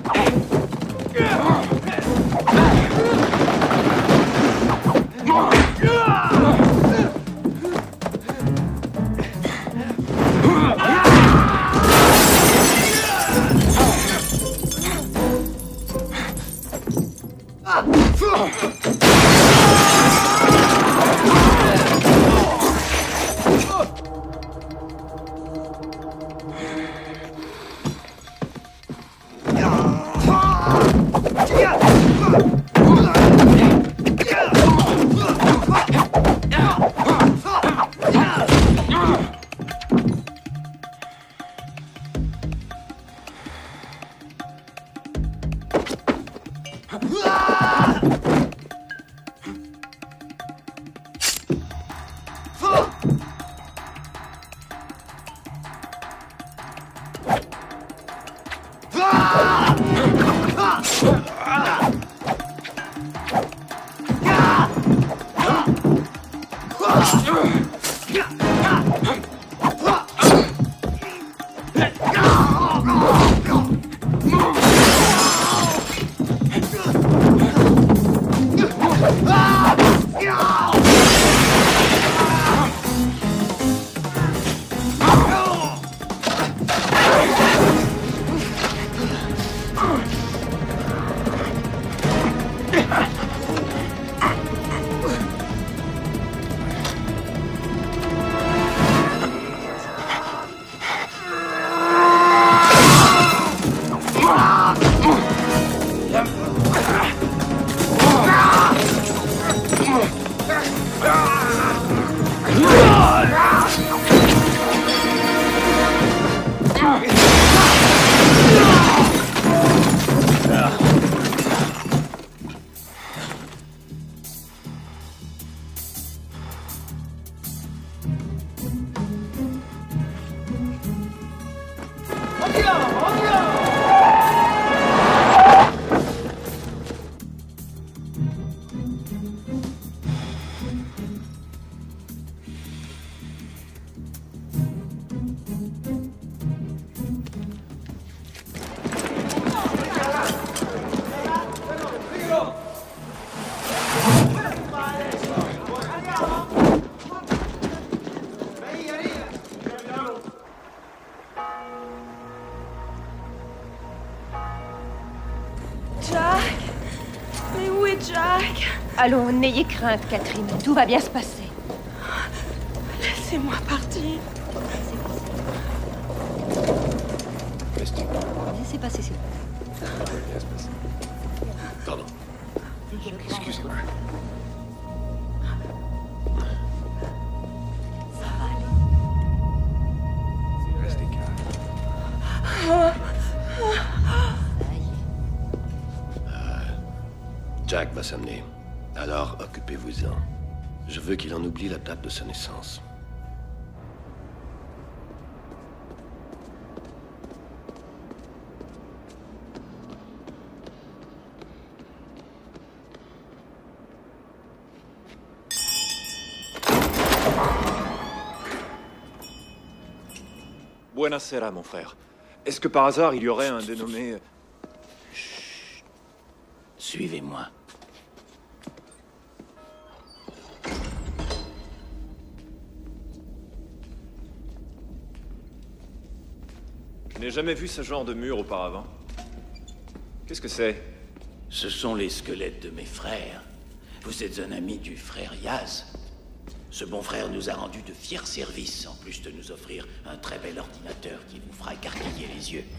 Allons, n'ayez crainte, Catherine. Tout va bien se passer. Laissez-moi partir. Restez. Laissez passer, s'il vous plaît. Ça va bien se passer. Pardon. Excusez-moi. Ça va aller. Restez calme. Ça y est. Jack va s'amener. Alors, occupez-vous-en. Je veux qu'il en oublie la date de sa naissance. Buonasera, mon frère. Est-ce que par hasard, il y aurait un dénommé... Chut. Suivez-moi. Je n'ai jamais vu ce genre de mur auparavant. Qu'est-ce que c'est? Ce sont les squelettes de mes frères. Vous êtes un ami du frère Yaz. Ce bon frère nous a rendu de fiers services, en plus de nous offrir un très bel ordinateur qui vous fera écarquiller les yeux.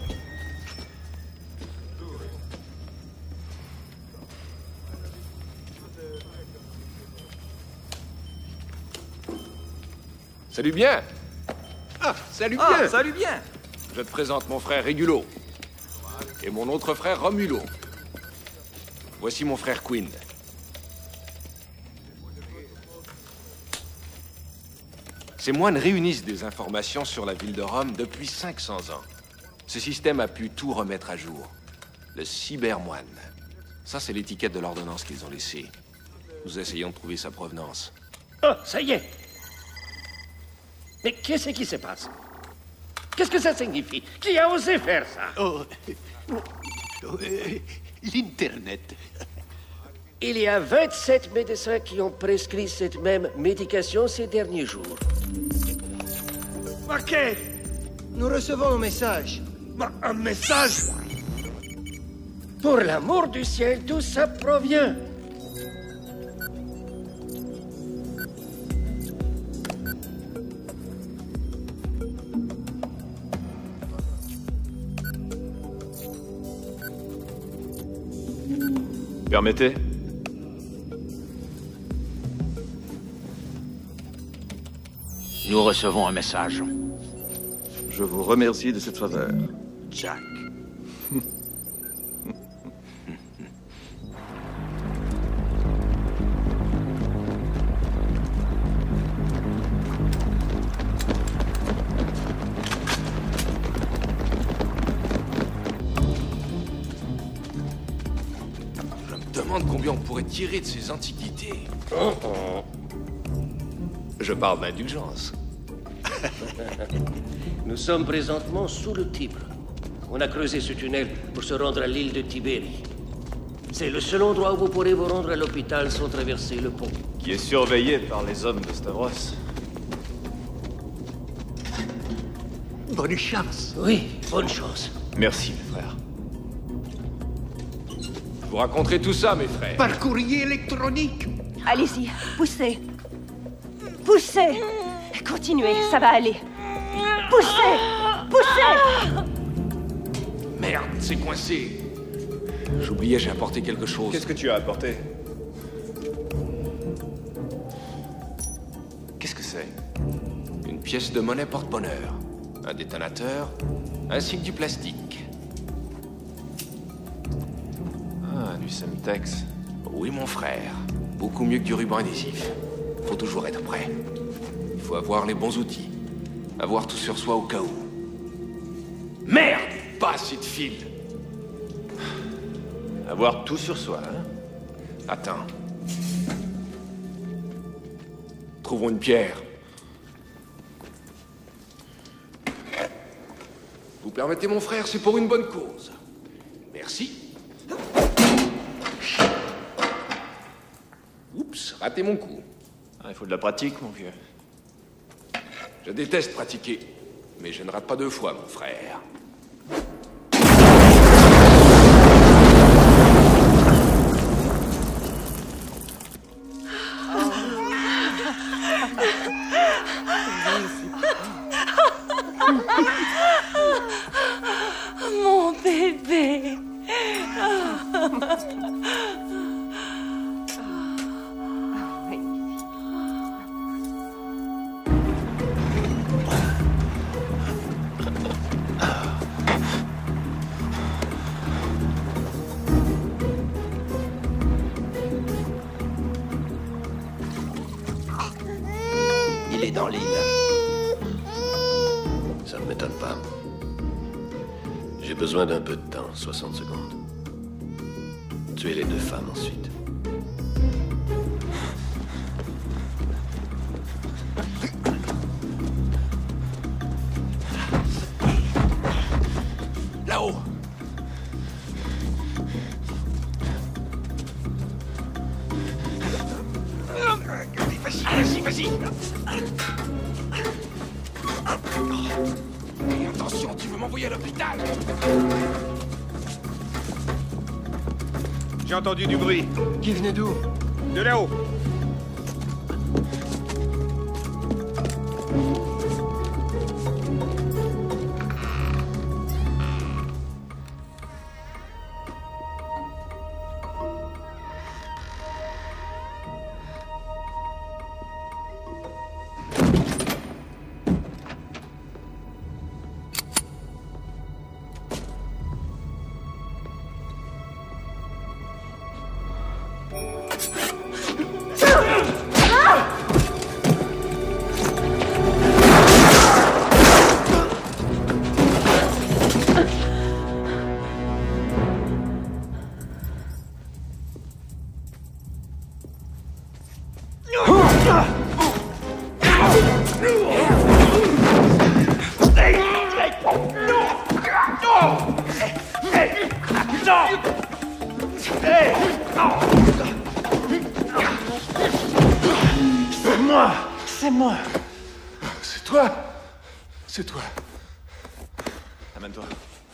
Salut bien! Ah, salut Ah, bien! salut bien! Je te présente mon frère Régulo. Et mon autre frère Romulo. Voici mon frère Quinn. Ces moines réunissent des informations sur la ville de Rome depuis cinq cents ans. Ce système a pu tout remettre à jour. Le cybermoine. Ça, c'est l'étiquette de l'ordonnance qu'ils ont laissée. Nous essayons de trouver sa provenance. Oh, ça y est. Mais qu'est-ce qui se passe? Qu'est-ce que ça signifie? Qui a osé faire ça? Oh, l'Internet. Il y a vingt-sept médecins qui ont prescrit cette même médication ces derniers jours. Marquet! Nous recevons un message. Un message? Pour l'amour du ciel, d'où ça provient? Permettez? Nous recevons un message. Je vous remercie de cette faveur. Jack. Je me demande combien on pourrait tirer de ces antiquités. Oh, oh. Je parle d'indulgence. Nous sommes présentement sous le Tibre. On a creusé ce tunnel pour se rendre à l'île de Tibérie. C'est le seul endroit où vous pourrez vous rendre à l'hôpital sans traverser le pont. Qui est surveillé par les hommes de Stavros. Bonne chance. Oui, bonne chance. Merci, mes frères. Je vous raconterai tout ça, mes frères. Par courrier électronique. Allez-y, poussez. Poussez. Continuez, ça va aller. Poussez. Poussez. Merde, c'est coincé. J'oubliais, j'ai apporté quelque chose. Qu'est-ce que tu as apporté? Qu'est-ce que c'est? Une pièce de monnaie porte-bonheur, un détonateur, ainsi que du plastique. Ah, du Semtex. Oui, mon frère. Beaucoup mieux que du ruban adhésif. Faut toujours être prêt. Il faut avoir les bons outils. Avoir tout sur soi au cas où. Merde! Pas assez de fil. Avoir tout sur soi, hein? Attends. Trouvons une pierre. Vous permettez, mon frère, c'est pour une bonne cause. Merci. Oups, raté mon coup. Ah, il faut de la pratique, mon vieux. Je déteste pratiquer, mais je ne rate pas deux fois, mon frère. Mon bébé. J'ai besoin d'un peu de temps, soixante secondes. Tuez les deux femmes ensuite. Là-haut! Vas-y, vas-y, vas-y! Et attention, tu veux m'envoyer à l'hôpital? J'ai entendu du bruit. Qui venait d'où? De là-haut. C'est moi! C'est moi! C'est toi! C'est toi. Amène-toi.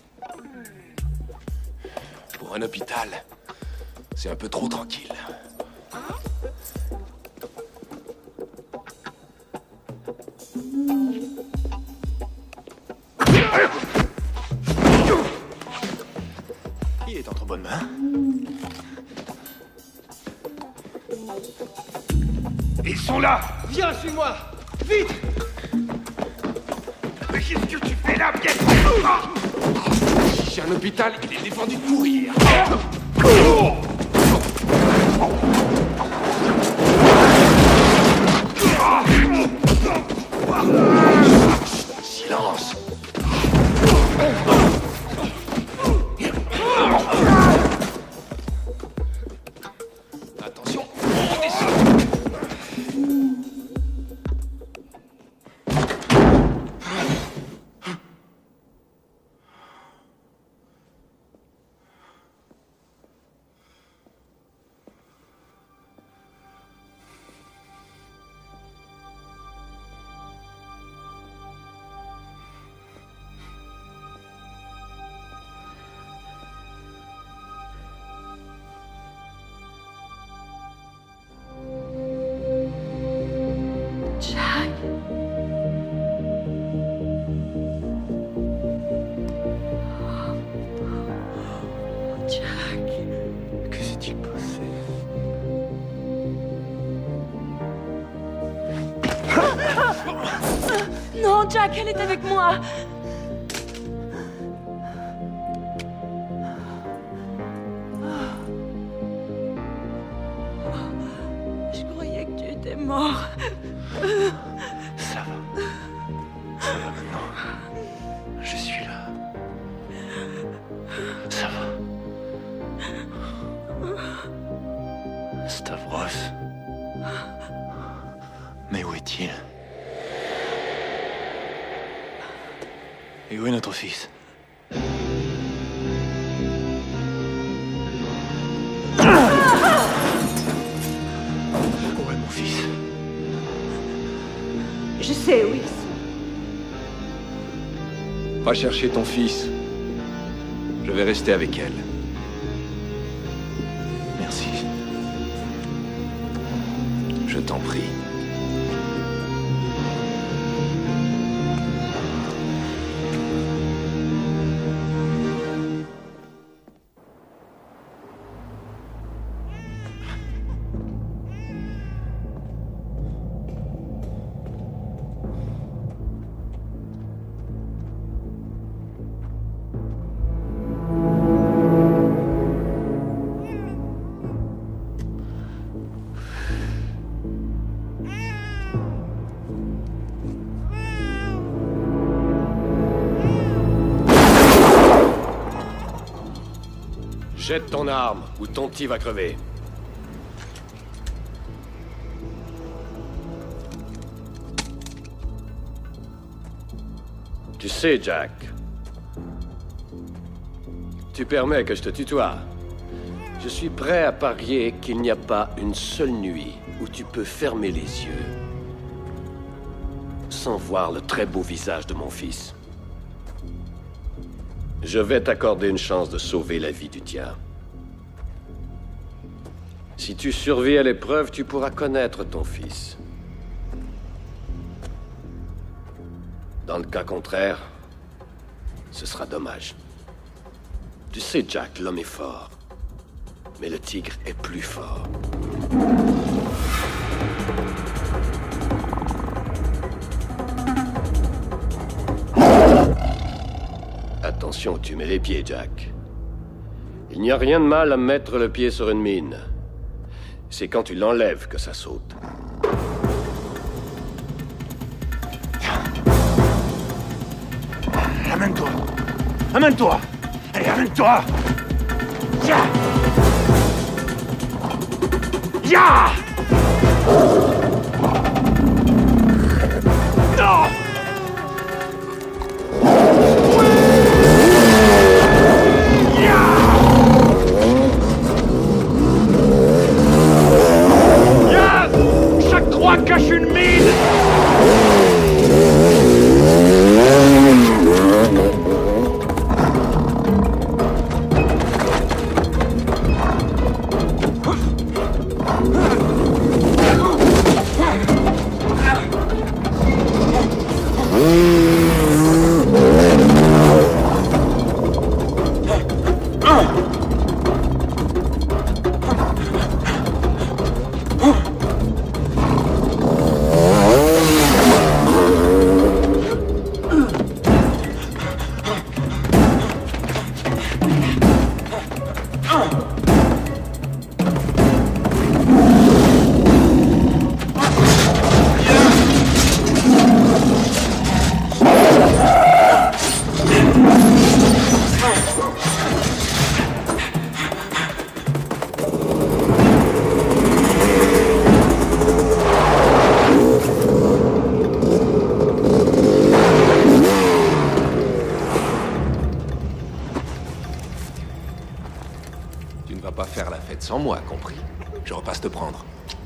Pour un hôpital, c'est un peu trop tranquille. Il est entre bonnes mains. Ils sont là! Viens, suis-moi! Vite! Mais qu'est-ce que tu fais là, pièce? Si j'ai un hôpital, il est défendu de courir. Silence. Attention, on descend. Jack. Jack. Que s'est-il passé? Non, Jack, elle est avec moi. Je croyais que tu étais mort. Ça va. Ça va maintenant. Je suis là. Ça va. Stavros. Mais où est-il? Et où est notre fils? Où est mon fils? Je sais où ils sont. Va chercher ton fils. Je vais rester avec elle. Merci. Je t'en prie. Jette ton arme, ou ton petit va crever. Tu sais, Jack, tu permets que je te tutoie. Je suis prêt à parier qu'il n'y a pas une seule nuit où tu peux fermer les yeux sans voir le très beau visage de mon fils. Je vais t'accorder une chance de sauver la vie du tien. Si tu survis à l'épreuve, tu pourras connaître ton fils. Dans le cas contraire, ce sera dommage. Tu sais, Jack, l'homme est fort. Mais le tigre est plus fort. Attention, tu mets les pieds, Jack. Il n'y a rien de mal à mettre le pied sur une mine. C'est quand tu l'enlèves que ça saute. Amène-toi. Amène-toi. Allez, amène-toi. Ya. Ya. Non. Chaque croix cache une mine. Sans moi, compris. Je repasse te prendre.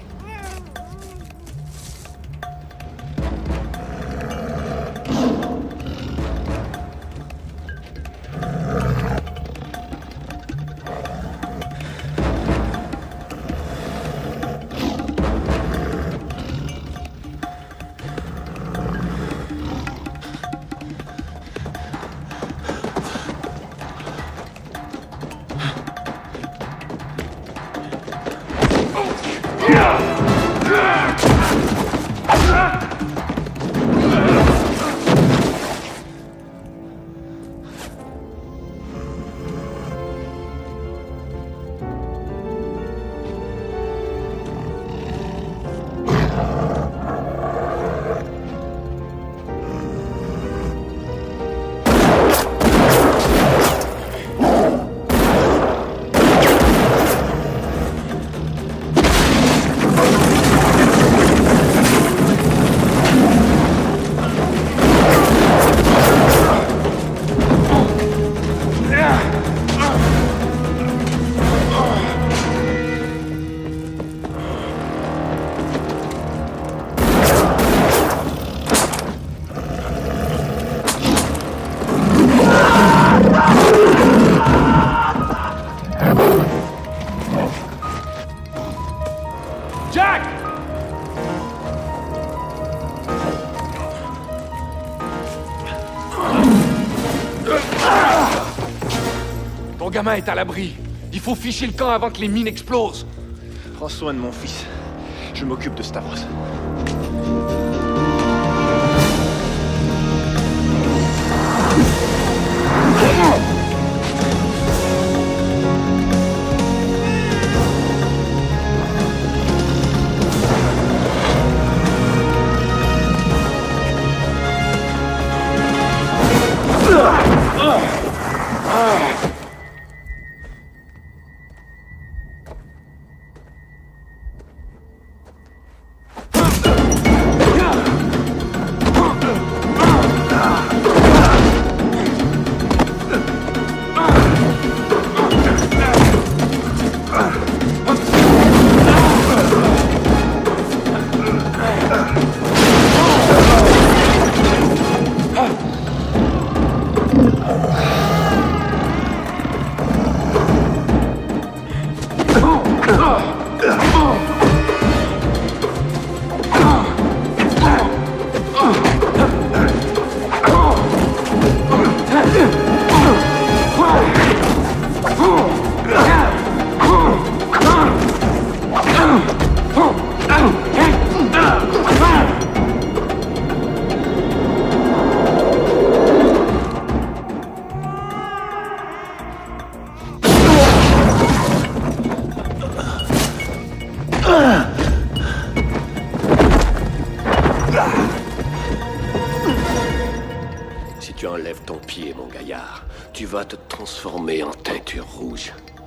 Ton gamin est à l'abri. Il faut ficher le camp avant que les mines explosent. Prends soin de mon fils. Je m'occupe de Stavros. Lève ton pied, mon gaillard. Tu vas te transformer en teinture rouge.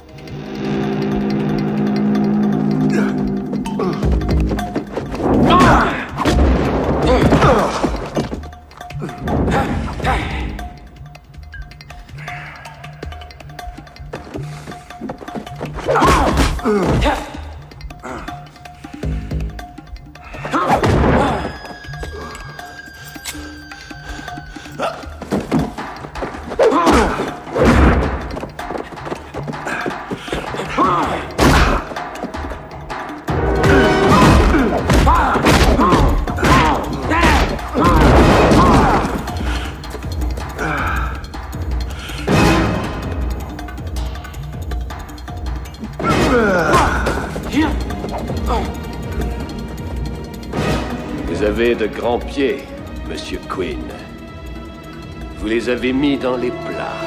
Vous avez de grands pieds, Monsieur Quinn. Vous les avez mis dans les plats.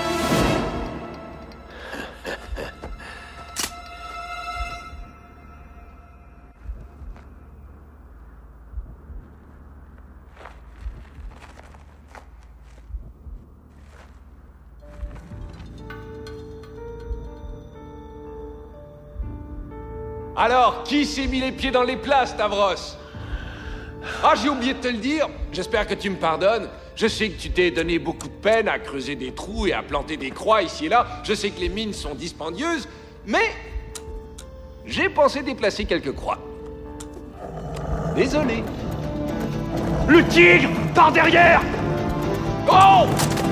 Alors, qui s'est mis les pieds dans les plats, Stavros? Ah, j'ai oublié de te le dire. J'espère que tu me pardonnes. Je sais que tu t'es donné beaucoup de peine à creuser des trous et à planter des croix ici et là. Je sais que les mines sont dispendieuses, mais j'ai pensé déplacer quelques croix. Désolé. Le tigre, par derrière! Oh!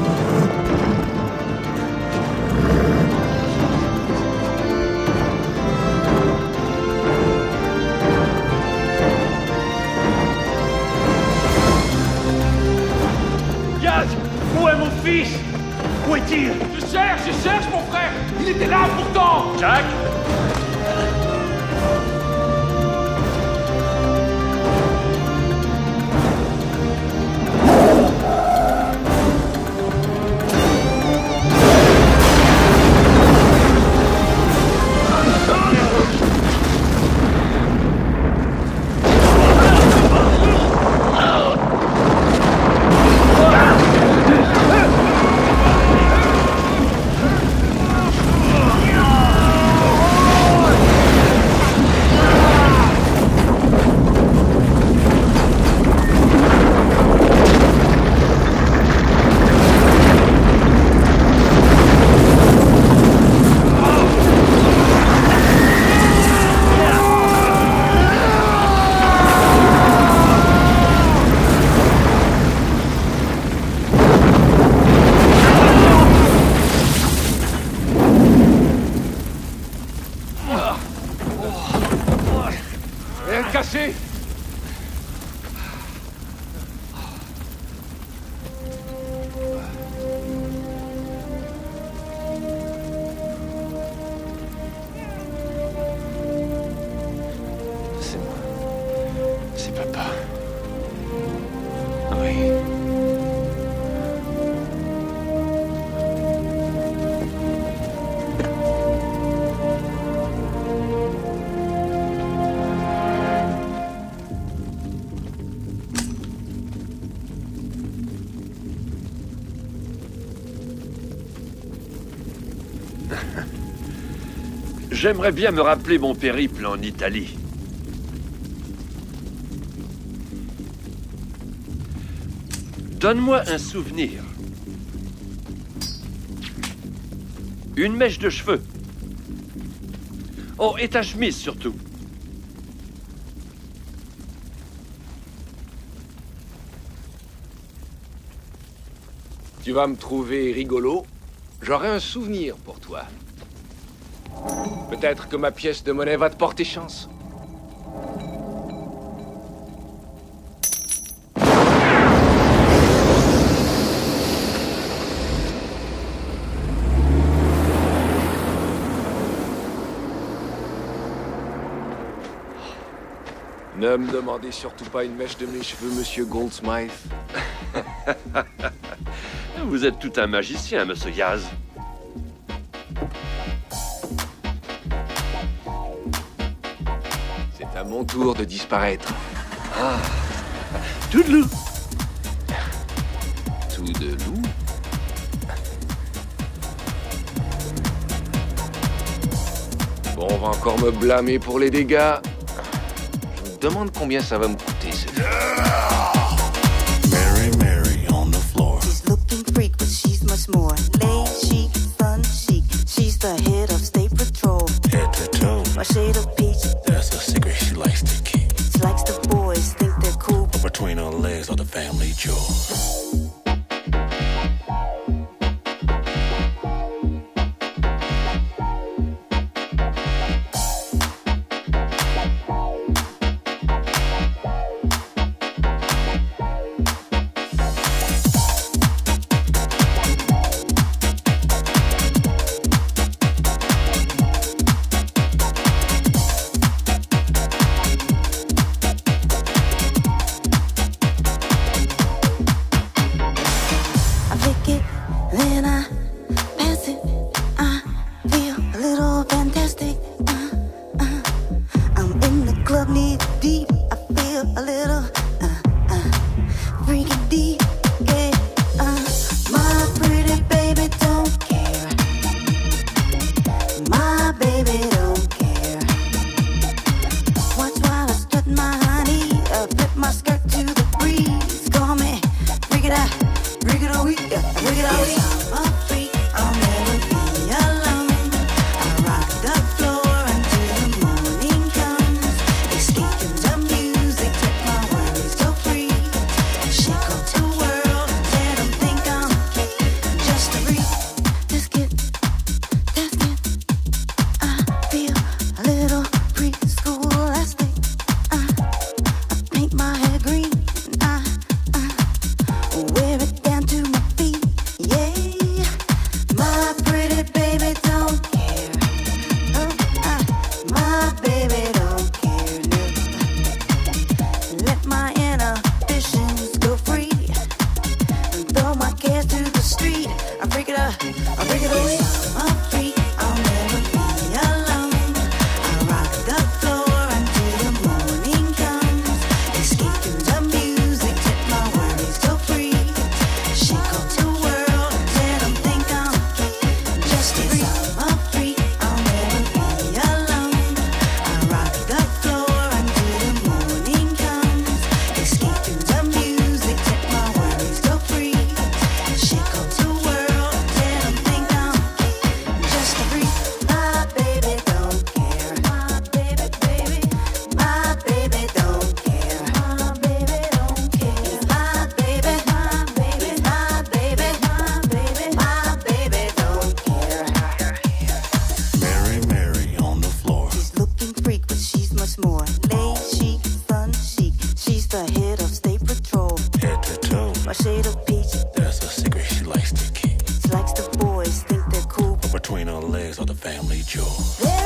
Où est mon fils? Où est-il? Je cherche, je cherche mon frère! Il était là pourtant! Jack? Cassé. C'est moi. C'est papa. Oui. J'aimerais bien me rappeler mon périple en Italie. Donne-moi un souvenir. Une mèche de cheveux. Oh, et ta chemise surtout. Tu vas me trouver rigolo. J'aurai un souvenir pour toi. Peut-être que ma pièce de monnaie va te porter chance. Ne me demandez surtout pas une mèche de mes cheveux, monsieur Goldsmith. Vous êtes tout un magicien, monsieur Yaz. C'est à mon tour de disparaître. Ah, Toodaloo. Toodaloo. On va encore me blâmer pour les dégâts. Je me demande combien ça va me coûter, cette... Mary, Mary on the floor. She's looking freak, but she's much more. Late chic, fun chic. She's the head of State Patrol. Head to toe. My shade of peach. That's a secret she likes to keep. She likes the boys, think they're cool. But between her legs are the family jewels. Between her legs are the family jewels.